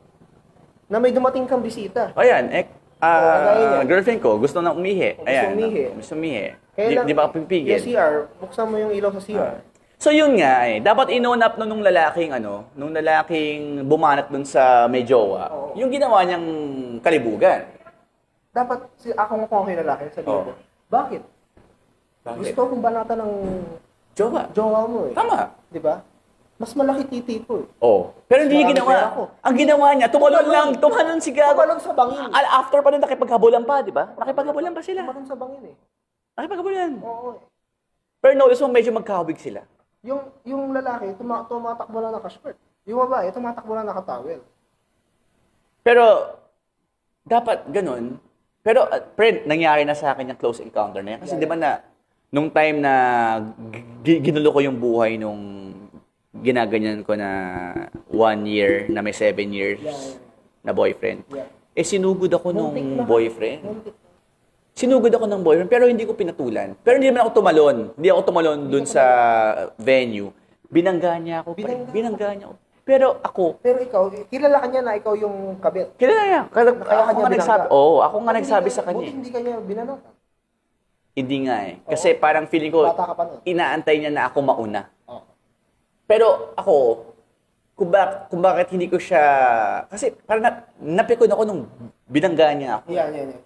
Na may dumating kang bisita. O yan, eh, ah, Oo, kagaya niya. girlfriend ko, gusto na umihi. Gusto Ayan. umihi. Gusto umihi. Kaya Di, lang, di ba ako pipigil? Yung C R, buksan mo yung ilaw sa C R. So yun nga eh, dapat in-own up nung, nung lalaking ano, nung lalaking bumanat dun sa may jowa, Oo. yung ginawa niyang kalibugan. Dapat, si, ako nga kung ako yung lalaki, sabihin ko, Oo. bakit? Bakit? Gusto kong banata ng Jowa. jowa mo eh. Tama. Di ba? Mas malaki titi ko eh. Oh. Pero hindi niya Marami ginawa. pera ako. Ang ginawa niya, tumalon lang, tumalon si Gago. Tumalon sa bangin. Al- After pa nun, nakipaghabulan pa, di ba? Nakipaghabulan pa sila. Tumalon sa bangin eh. Nakipaghabulan. Oo eh. Pero notice mo, medyo magkahawig sila. Yung, yung lalaki, tuma tumatakbo lang naka-shirt. Yung babae, tumatakbo lang naka-towel. Pero, dapat ganun. Pero, uh, friend, nangyari na sa akin yung close encounter na yan. Kasi Yeah, di ba na, nung time na g- ginulo ko yung buhay nung ginaganyan ko na one year, na may seven years Yeah, yeah. na boyfriend. Yeah. Eh, sinugod ako nung Muntik na. boyfriend. Muntik. Sinugod ako ng boyfriend, pero hindi ko pinatulan. Pero hindi naman ako tumalon. Hindi ako tumalon dun sa venue. Binangga niya ako. Binangga, Binangga binangga niya ako. Pero ako, Pero ikaw, kilala ka niya na ikaw yung kabit. kilala niya. Kaya, Kaya ako kanya nga nagsabi. binangga. Oo, ako nga Buti nagsabi hindi sa ka- kanya. buti eh. hindi kanya binanatan. Hindi nga eh. Kasi parang feeling ko, Bata ka pa nun. inaantay niya na ako mauna. Oo. Pero ako, kung, bak- kung bakit hindi ko siya... Kasi parang na, napikon ako nung binangga niya ako. Yan, yan, yan.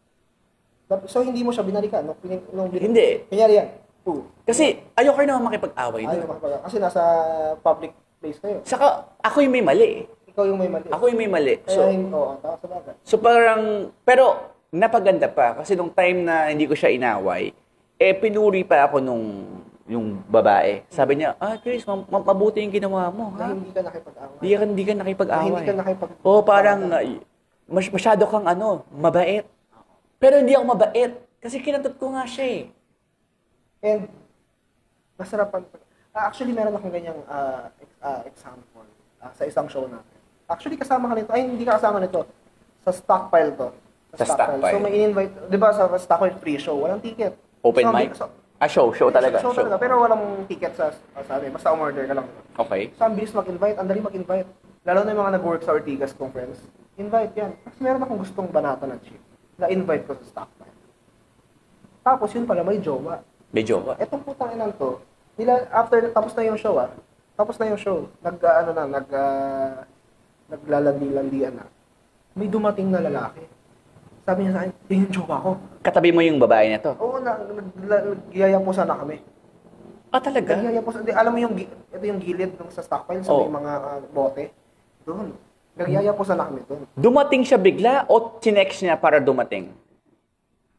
So, hindi mo siya binalikan? No? Pining, nung bin- Hindi. Kanyari yan. Oo. Kasi ayoko rin naman makipag-away. Ayaw doon. makapag- Kasi nasa public place kayo. Saka, ako yung may mali eh. Ikaw yung may mali. Ako yung may mali. Kaya, So, hindi- oo, tama sa bagay. so parang, pero napaganda pa. Kasi nung time na hindi ko siya inaway, eh pinuri pa ako nung yung babae. Sabi niya, ah Chris, ma- ma- mabuti yung ginawa mo. Na Ha? hindi ka nakipag-away. Hindi ka, hindi ka Na nakipag-away. hindi ka nakipag- Oo, parang uh, mas, masyado kang ano, mabait. Pero hindi ako mabait. Kasi kinatot ko nga siya eh. And, masarapan. Ah, actually, meron akong ganyang ah, ex- ah, example ah, sa isang show natin. Actually, kasama ka nito. Ay, hindi ka kasama nito. Sa stockpile to. Sa stockpile. So, may in-invite. Di ba sa stockpile free show? Walang ticket. Open so, mic? So, Ah, show. Show talaga. Show, talaga. Pero walang ticket sa, sa amin. Basta umorder ka lang. Okay. So, ang bilis mag-invite. Ang dali mag-invite. Lalo na yung mga nag-work sa Ortigas kong friends. Invite yan. Kasi meron akong gustong banata na chick. Na-invite ko sa stockpile. Tapos yun pala, may jowa. May jowa. Etong putang inang to, nila, after, tapos na yung show ah. Tapos na yung show. Nag, ah, ano na, nag, uh, naglalandi-landian na. May dumating na lalaki. Sabi niya sa akin, yun yung jowa ko. Katabi mo yung babae na to. Oo, na, nag, nagyaya po sana kami. Ah, talaga? Nagyaya po sana. Di, alam mo yung, gi- ito yung gilid ng sa stockpile, sa Oo. may mga ah, bote. Doon. Nagyaya po sana kami doon. Dumating siya bigla o chinex niya para dumating?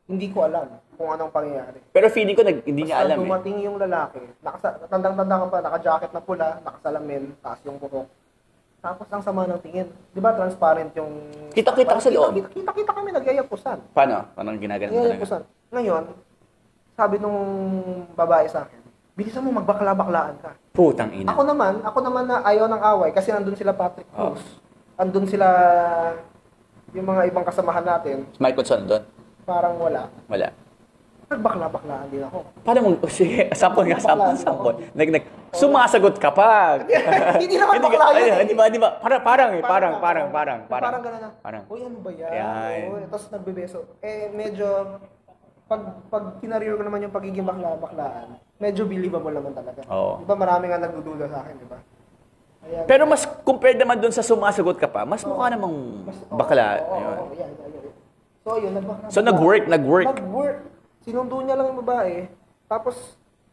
Hindi ko alam kung anong pangyayari. Pero feeling ko nag, hindi niya Basta alam eh. dumating yung lalaki, nakasa, tandang-tanda ka pa, naka-jacket na pula, nakasalamin, taas yung buhok. Tapos ang sama ng tingin. Di ba transparent yung... Kita-kita ka sa loob. Kita, kita, kita kami nagyayapusan. Paano? Paano ginagawa talaga? Nagyayapusan. Ngayon, sabi nung babae sa akin, bilisan mo magbakla-baklaan ka. Putang ina. Ako naman, ako naman na ayaw ng away kasi nandun sila Patrick Oh. Cruz. Andun sila yung mga ibang kasamahan natin, Michael Son doon? parang wala. Wala. Nagbakla-baklaan din ako. Paano mo, oh, sige, sampol nga, sampol, sampol. Nag, nag, sumasagot ka pa. Hindi naman bakla yun eh. Hindi ba, hindi ba? Parang, parang eh, parang, parang, parang, parang. Parang gano'n na. Parang. Uy, ano ba yan? Yan. Uy, tapos nagbebeso. Eh, medyo, pag, pag kinareer ko naman yung pagiging bakla-baklaan, medyo believable naman talaga. Oo. Di ba marami nga nagdududa sa akin, di ba? Ayan. Pero mas compared naman doon sa sumasagot ka pa, mas mukha namang Mas- oo, bakla. Oo, oo, Yun. oo, yan, yan, yan. So, yun, nagbakla. So, nag-work, nag-work. Nag-work. Sinundo niya lang yung babae. Tapos,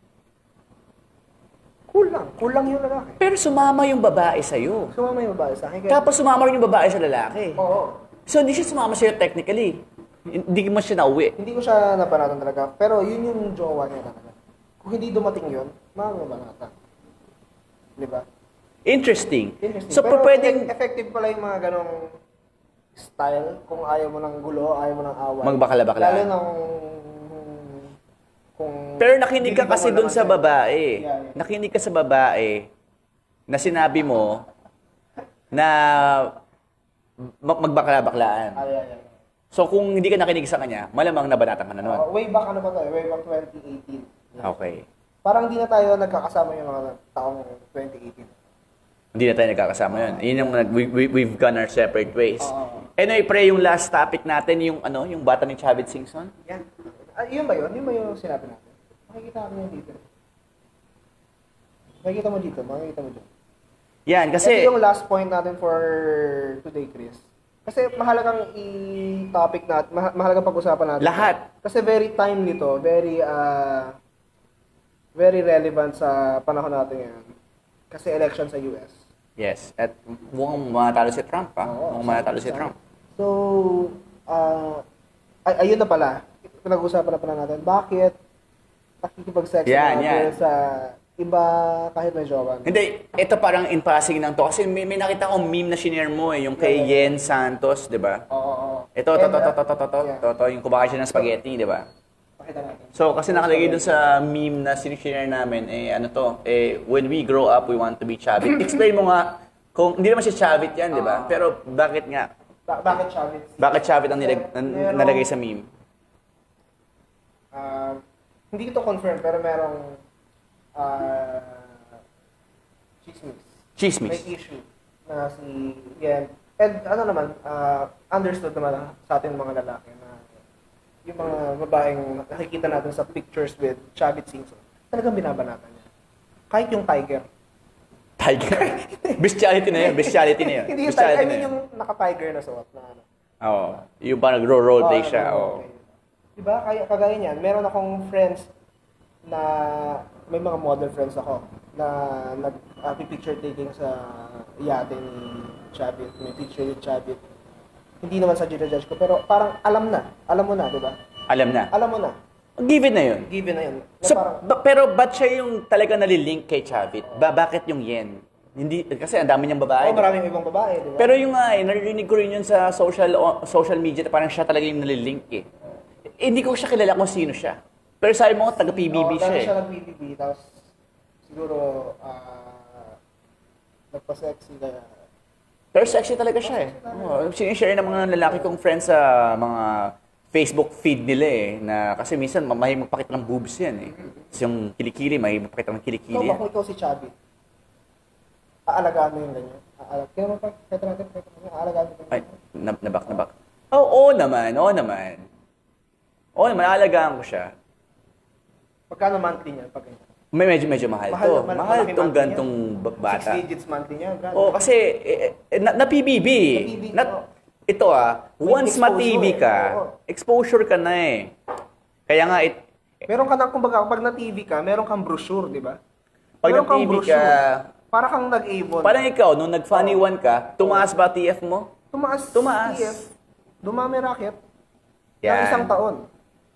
cool lang. Cool lang yung lalaki. Pero sumama yung babae sa'yo. Sumama yung babae sa akin. Kaya, Tapos sumama rin yung babae sa lalaki. oo. So, hindi siya sumama sa'yo technically. Hindi mo siya nauwi. Hindi ko siya nabanatan talaga. Pero yun yung jowa niya talaga. Kung hindi dumating yun, makakabanatan. Di ba? Interesting. Interesting. So, Pero pwedeng effect- effective pala yung mga ganong style kung ayaw mo ng gulo, ayaw mo ng away. Magbakala-bakala. Lalo na kung... kung Pero nakinig ka believable kasi dun naman sa sa'yo. babae. Yeah, yeah. Nakinig ka sa babae na sinabi mo na mag- magbakla-baklaan. Ay, ay, ay. So, kung hindi ka nakinig sa kanya, malamang nabanatan ka na nun. Uh, way back ano ba to? Way back twenty eighteen. Okay. Parang hindi na tayo nagkakasama yung mga taong twenty eighteen. Hindi na tayo nagkakasama yun. Yun yung, nag- we, we, we've gone our separate ways. Oo. Anyway, pre, yung last topic natin, yung ano, yung bata ni Chavit Singson. Yan. Ah, yun ba yun? Yun ba yung sinabi natin? Makikita ko yan dito. Makikita mo dito. Makikita mo dito. Yan, kasi... Ito yung last point natin for today, Chris. Kasi mahalagang i-topic natin, ma- mahalagang pag-usapan natin. Lahat. Kasi very timely to, very uh, very relevant sa panahon natin ngayon. Kasi election sa U S. Yes, at mukhang manatalo si Trump, ha? Oo, Mukhang manatalo si Trump. So, uh, ay, ayun na pala. Pinag-usapan na pala natin. Bakit nakikipag-sex Yan, natin yan. sa iba kahit may jowa? Hindi, ito parang in passing lang to. Kasi may, may nakita akong meme na shinare mo eh, yung kay Yen Santos, di ba? Oo, oo. Ito, to, to, And, to, uh, to, to, to, to, yeah. to, to, yung kumakain siya ng spaghetti, di ba? Pakita natin. So, kasi nakalagay dun sa meme na sinishare namin, eh, ano to, eh, when we grow up, we want to be Chavit. Explain mo nga, kung hindi naman siya Chavit yan, di ba? Ah. Pero bakit nga, Ba- bakit Chavez? bakit Chavit ang nilag, Merong- nan- nalagay sa meme? Ah, hindi ko to confirm, pero merong uh, chismis. May Chismis. issue na si Yen. And ano naman, ah, understood naman sa ating mga lalaki na yung mga babaeng nakikita natin sa pictures with Chavit Singson, talagang binabanatan niya. Kahit yung tiger. Tiger. Bestiality na yun, bestiality na yun. Hindi yung tiger, I Bestiality na mean yun. yung naka-tiger na suot na ano. Oo. Yung parang nagro-roleplay Oo, siya. ano, Oo. okay. Diba? Kaya, kagaya niyan, meron akong friends na may mga model friends ako na nag uh, picture taking sa yate ni Chavit, may picture ni Chavit. Hindi naman sa judge ko, pero parang alam na. Alam mo na, di ba? Alam na. Alam mo na. Given na yun. Given na yun. Na So, parang, ba- pero ba't siya yung talaga nalilink kay Chavit? Ba, bakit yung Yen? Hindi, kasi ang dami niyang babae. oh, maraming ibang babae, di ba? Pero yung nga eh, narinig ko rin yun sa social o- social media, parang siya talaga yung nalilink eh. Eh, hindi ko siya kilala kung sino siya. Pero sabi mo, taga-P B B Oo, siya dati eh. siya nag-P B B, tapos siguro ah nagpa-sexy kaya. Pero sexy talaga siya eh. Oh, sinishare ng mga lalaki kong friends sa mga Facebook feed nila eh. Na, kasi minsan mahilig magpakita ng boobs yan eh. Kasi yung kilikili, mahilig magpakita ng Ikaw kilikili ba yan. kung ikaw si Chavit? Aalagaan mo yung ganyan? Aalag. Kaya mo pa, kaya natin, kaya aalagaan mo yung Ay, ganyan. nab nabak, nabak. Oo, oo naman, oo naman. Oo naman, aalagaan ko siya. Pagkano monthly niya pag ganyan? May medyo medyo mahal, to. mal- Mahal malaki tong monthly gantong niya. ba- bata. Six digits monthly niya, brad. Oo, kasi eh, eh, na, na P B B. Na P B B, Na, oo. ito ah, May once ma-T V exposure, ka, oo. exposure ka na eh. Kaya nga, it, Meron ka na, kumbaga, pag na-T V ka, meron kang brochure, di ba? pag Meron kang na-T V ka, brochure. Para kang nag-Avon. parang ikaw, nung nag-funny one ka, tumaas ba T F mo? Tumaas. Tumaas. T F. Dumami racket. Ng Yan. isang taon.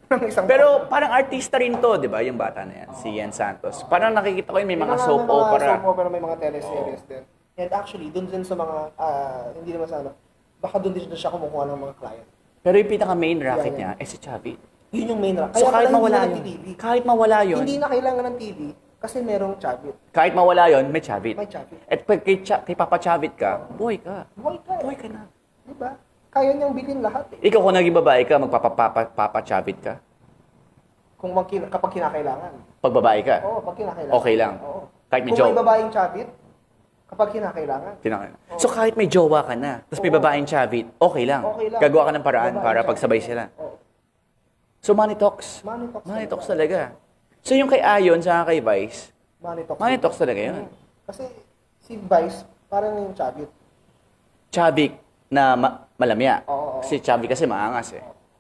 ng isang Pero parang artista rin to, di ba? Yung bata na yan, si Ian Santos. Parang nakikita ko yun, may mga soap may mga opera. soap opera, may mga teleseries din. And actually, dun din sa mga, ah, hindi naman sana, baka dun din siya kumukuha ng mga client. Pero yung pinaka-main racket Yeah, niya, eh si Chavit. Yun yung main rack. So kahit pala mawala hindi yun, na T V. kahit mawala yun, Hindi na kailangan ng T V kasi merong Chavit. kahit mawala yun, may Chavit. May Chavit. At pag kay, Cha- kay Papa Chavit ka, boy ka. Buhay ka. Boy ka na. Diba? Kaya niyang bilhin lahat eh. Ikaw kung naging babae ka, magpapa-Papa Chavit ka? Kung magkin- kapag kinakailangan. Pag babae ka? Oo, pag kinakailangan. Okay lang. Oo. Kahit may Kung jowa. may babaeng Chavit, kapag kinakailangan. Tinaka- So kahit may jowa ka na, tapos may Oo. babaeng Chavit, okay lang. Okay lang. Gagawa ka ng paraan Babaeng para Chavit. pagsabay sila. Oo. So money talks. Money talks. Money talks talaga. So yung kay Ayon sa kay Vice, Money talks. money talks talaga yun. Hmm. Kasi si Vice, parang yung Chavit. Chavik na ma- malamya. Oo, oo. Si Chavik kasi maangas eh.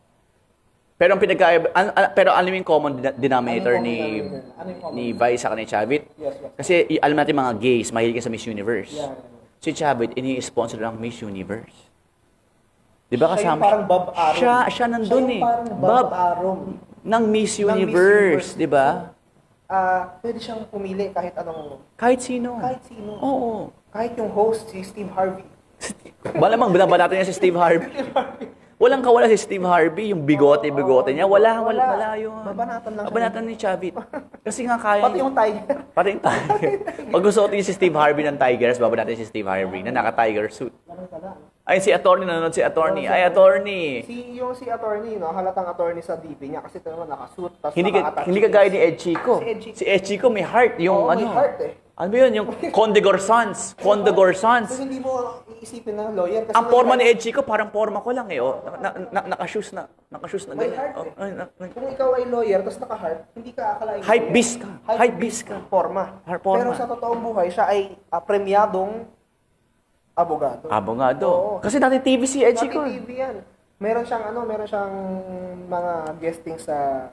Pero ang pinagkaiba, an- an- pero alam mo yung common dena- denominator Ano yung ni common denominator? Ano yung common ni Vice sa ni Chavit? Yes, yes. Kasi y- alam natin mga gays, mahilig ka sa Miss Universe. Yeah. Si Chavit, ini-sponsor ng Miss Universe. Di ba Siya yung kasama? parang Bob Arum. Siya, siya nandun Siya yung eh. parang Bob, Bob Arum. ng Miss Ng Miss Universe, Universe. di ba? Ah, pwede siyang pumili kahit anong, Kahit sino. kahit sino. Oo. Kahit yung host, si Steve Harvey. Malamang binabalatan niya si Steve Harvey. Walang kawala si Steve Harvey, yung bigote-bigote niya. Wala, wala, Wala. wala yun. Babanatan lang siya. Babanatan ni Chavit. Kasi nga kaya Pati yung Tiger. Pati yung tiger. Pag gusto niyo si Steve Harvey ng Tigers, babanatan si Steve Harvey na naka-tiger suit. Ganun pala. Ay, si attorney, nanonood si attorney. Ay, attorney. Si, yung si attorney, no, halatang attorney sa D P niya kasi ito naman nakasuit, tapos Hindi ka, naka-attach hindi ka gaya ni Ed Chico. Si Ed Chico. Si Ed Chico may heart. Yung Oo, ano. may heart eh. Ano ba yun? Yung Condegor Sons. Condegor So Sons. hindi mo iisipin na lawyer kasi Ang may forma heart. ni Ed Chico, parang forma ko lang eh. Oh. Na, na, na, naka-shoes na. Naka-shoes na May ganyan. heart Oh, eh. ay, na, na- Kung ikaw ay lawyer, tapos naka-heart, hindi ka akalain. Hype lawyer. beast ka. Hype beast ka. Forma. Har- forma. Pero sa totoong buhay, siya ay ah, premyadong abogado. Abogado. Oo. Kasi dati T V si Ed Dati Chico. T V yan. Meron siyang ano, meron siyang mga guesting sa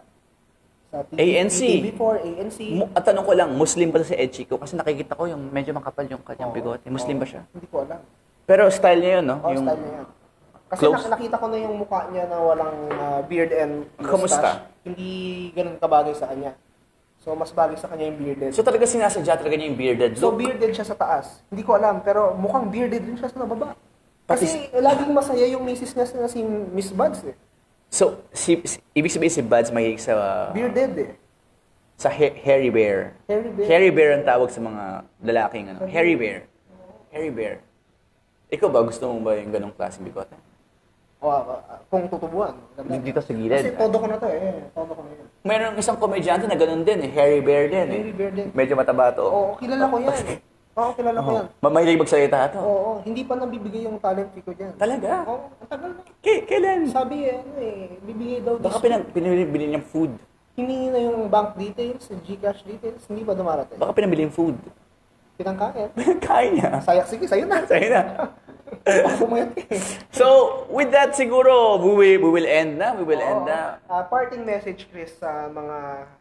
sa T V, A N C. T V four, A N C. Mu- At tanong ko lang, Muslim ba si Ed Chico? Kasi nakikita ko yung medyo makapal yung kanyang Oo. bigote. Muslim ba Oo. siya? Hindi ko alam. Pero style niya yun, no? Oh, yung... style niya yan. Kasi close. nak- nakita ko na yung mukha niya na walang ah, beard and mustache. Kamusta? Hindi ganun kabagay sa kanya. So, mas bagay sa kanya yung bearded. So talaga sinasadya talaga niya yung bearded So, look. bearded siya sa taas. Hindi ko alam, pero mukhang bearded din siya sa baba. Pati- Kasi laging masaya yung misis niya na si Miss Buds eh. So, si, si, ibig sabihin si Buds mahilig sa... Bearded eh. sa ha- hairy bear. Hairy bear. Hairy bear ang tawag sa mga lalaking ano. Hairy bear. Hairy bear. Ikaw ba, gusto mo ba yung ganong klaseng bigote? O, ah, kung tutubuan. Ganda. Dito sa Kasi gilid. todo ko na to eh. Todo ko na yun. Mayroong isang komedyante na ganun din eh. Hairy bear din eh. Hairy bear din. Medyo mataba to. Oo, kilala ko yan. Oo, kilala ko yan. Mamahilig magsalita to. Oo, hindi pa nabibigay yung talent fee ko dyan. Talaga? Oo, ang tagal na. K- kailan? Sabi eh, ano eh, bibigay daw Baka this pinag pinabili bili niyang food. Hiningi na yung bank details, Gcash details, hindi pa dumarating. Baka pinabili yung food. Pinangkain. Kaya niya. Sayak, sige, sa'yo na. Sa'yo na. Baka pumayat ka eh. So, with that siguro, we will, we will end na. We will end Oo. na. Ah, parting message, Chris, sa mga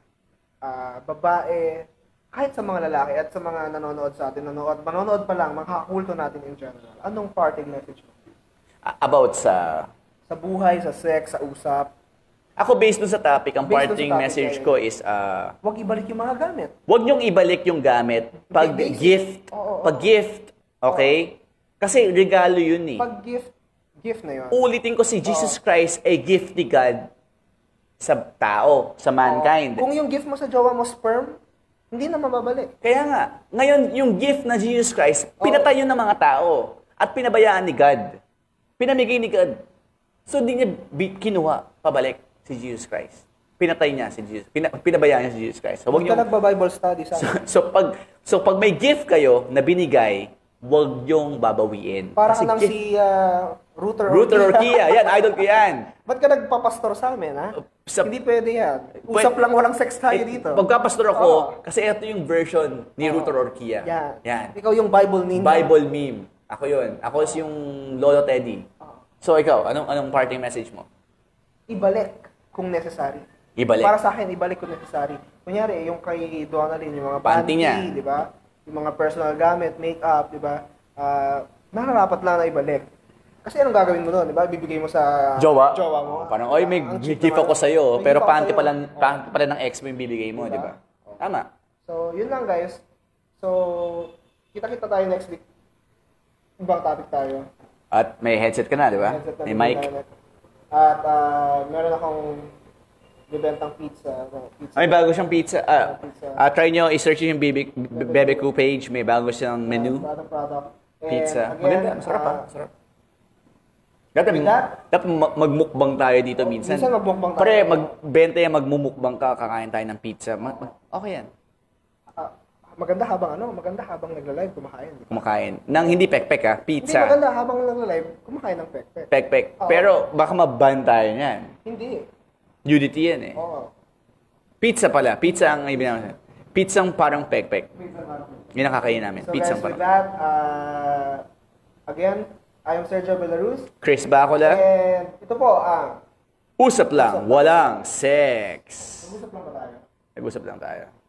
ah, babae, kahit sa mga lalaki at sa mga nanonood sa atin, nanonood, manonood pa lang, mga kakulto natin in general. Anong parting message mo? A- About sa... Sa buhay, sa sex, sa usap, Ako, based dun sa topic, ang Based dun sa parting topic, message yeah, ko is, uh, huwag ibalik yung mga gamit. huwag niyong ibalik yung gamit pag Basic. gift. Oo, oo. Pag gift, okay? Kasi regalo yun eh. Pag gift, gift na yun. Ulitin ko, si Jesus Christ ay gift ni God sa tao, sa mankind. Kung yung gift mo sa jowa mo sperm, hindi na mababalik. Kaya nga, ngayon, yung gift na Jesus Christ, pinatay yun ng mga tao at pinabayaan ni God. Pinamigay ni God. So, hindi niya bi- kinuha pabalik si Jesus Christ. Pinatay niya si Jesus. Pina- pinabayaan niya si Jesus Christ. So, wag Huwag ka niyo, nagba-Bible study sa so, so, pag, so, pag may gift kayo na binigay, wag yung babawiin. Para Kasi ka lang gift- si uh, Ruther Ruther Orquia. Yan, idol ko yan. Ba't ka nagpapastor sa amin, ha? Sa- Hindi pwede yan. Usap lang walang sex tayo Eh, dito. Pagkapastor ako, Oo. kasi ito yung version ni Ruther Orquia. Yan. Yan. Ikaw yung Bible ninja. Bible meme. Ako yun. Ako is yung Lolo Teddy. So ikaw, anong anong parting message mo? Ibalik kung necessary. Ibalik. Para sa akin, ibalik kung necessary. Kunyari, yung kay Donalyn, yung mga Panty panty, niya. di ba? Yung mga personal gamit, makeup, di ba? Ah, nararapat lang na ibalik. Kasi anong gagawin mo doon, di ba? Bibigay mo sa Jowa? jowa mo. Parang, oy, may Ang cheap gift naman. ako sa'yo, May pero gift ako panty sa'yo. pala, Oo. panty pala ng ex mo yung bibigay mo, Diba? di ba? Tama. So, yun lang guys. So, kita-kita tayo next week. Ibang topic tayo. At may headset ka na, di ba? Headset na May din mic. tayo. At ah, meron akong bibentang pizza. No, pizza. Ay, bago siyang pizza. Ah, Pizza. ah, try nyo, i-search nyo yung Bebe, Bebe Ko page. May bago siyang menu. Bagong product. And Pizza. again, Maganda. Masarap ah. ah, Masarap. Dapat, With that, dapat ma- magmukbang tayo dito minsan. minsan magmukbang tayo. Pare, magbenta yan, magmumukbang ka, kakain tayo ng pizza. Ma- ma- okay yan. ah, maganda habang ano, maganda habang nagla-live kumakain. Di ba? Kumakain. Nang hindi pekpek ah, Hindi pizza. maganda habang nagla-live kumakain ng pek-pek. Pekpek. Oo. Pero baka maban tayo niyan. Hindi. Nudity yan eh. Oo. Pizza pala. Pizza ang ibig namin. Pizzang parang pekpek. Pizza parang. Yun ang kakainin namin. So Pizzang guys, with parang. that, uh, again, I am Sergio Belarus. Chris Bacola. And ito po ang Usap lang. Walang sex. Mag-usap lang ba tayo? Nag-usap lang tayo.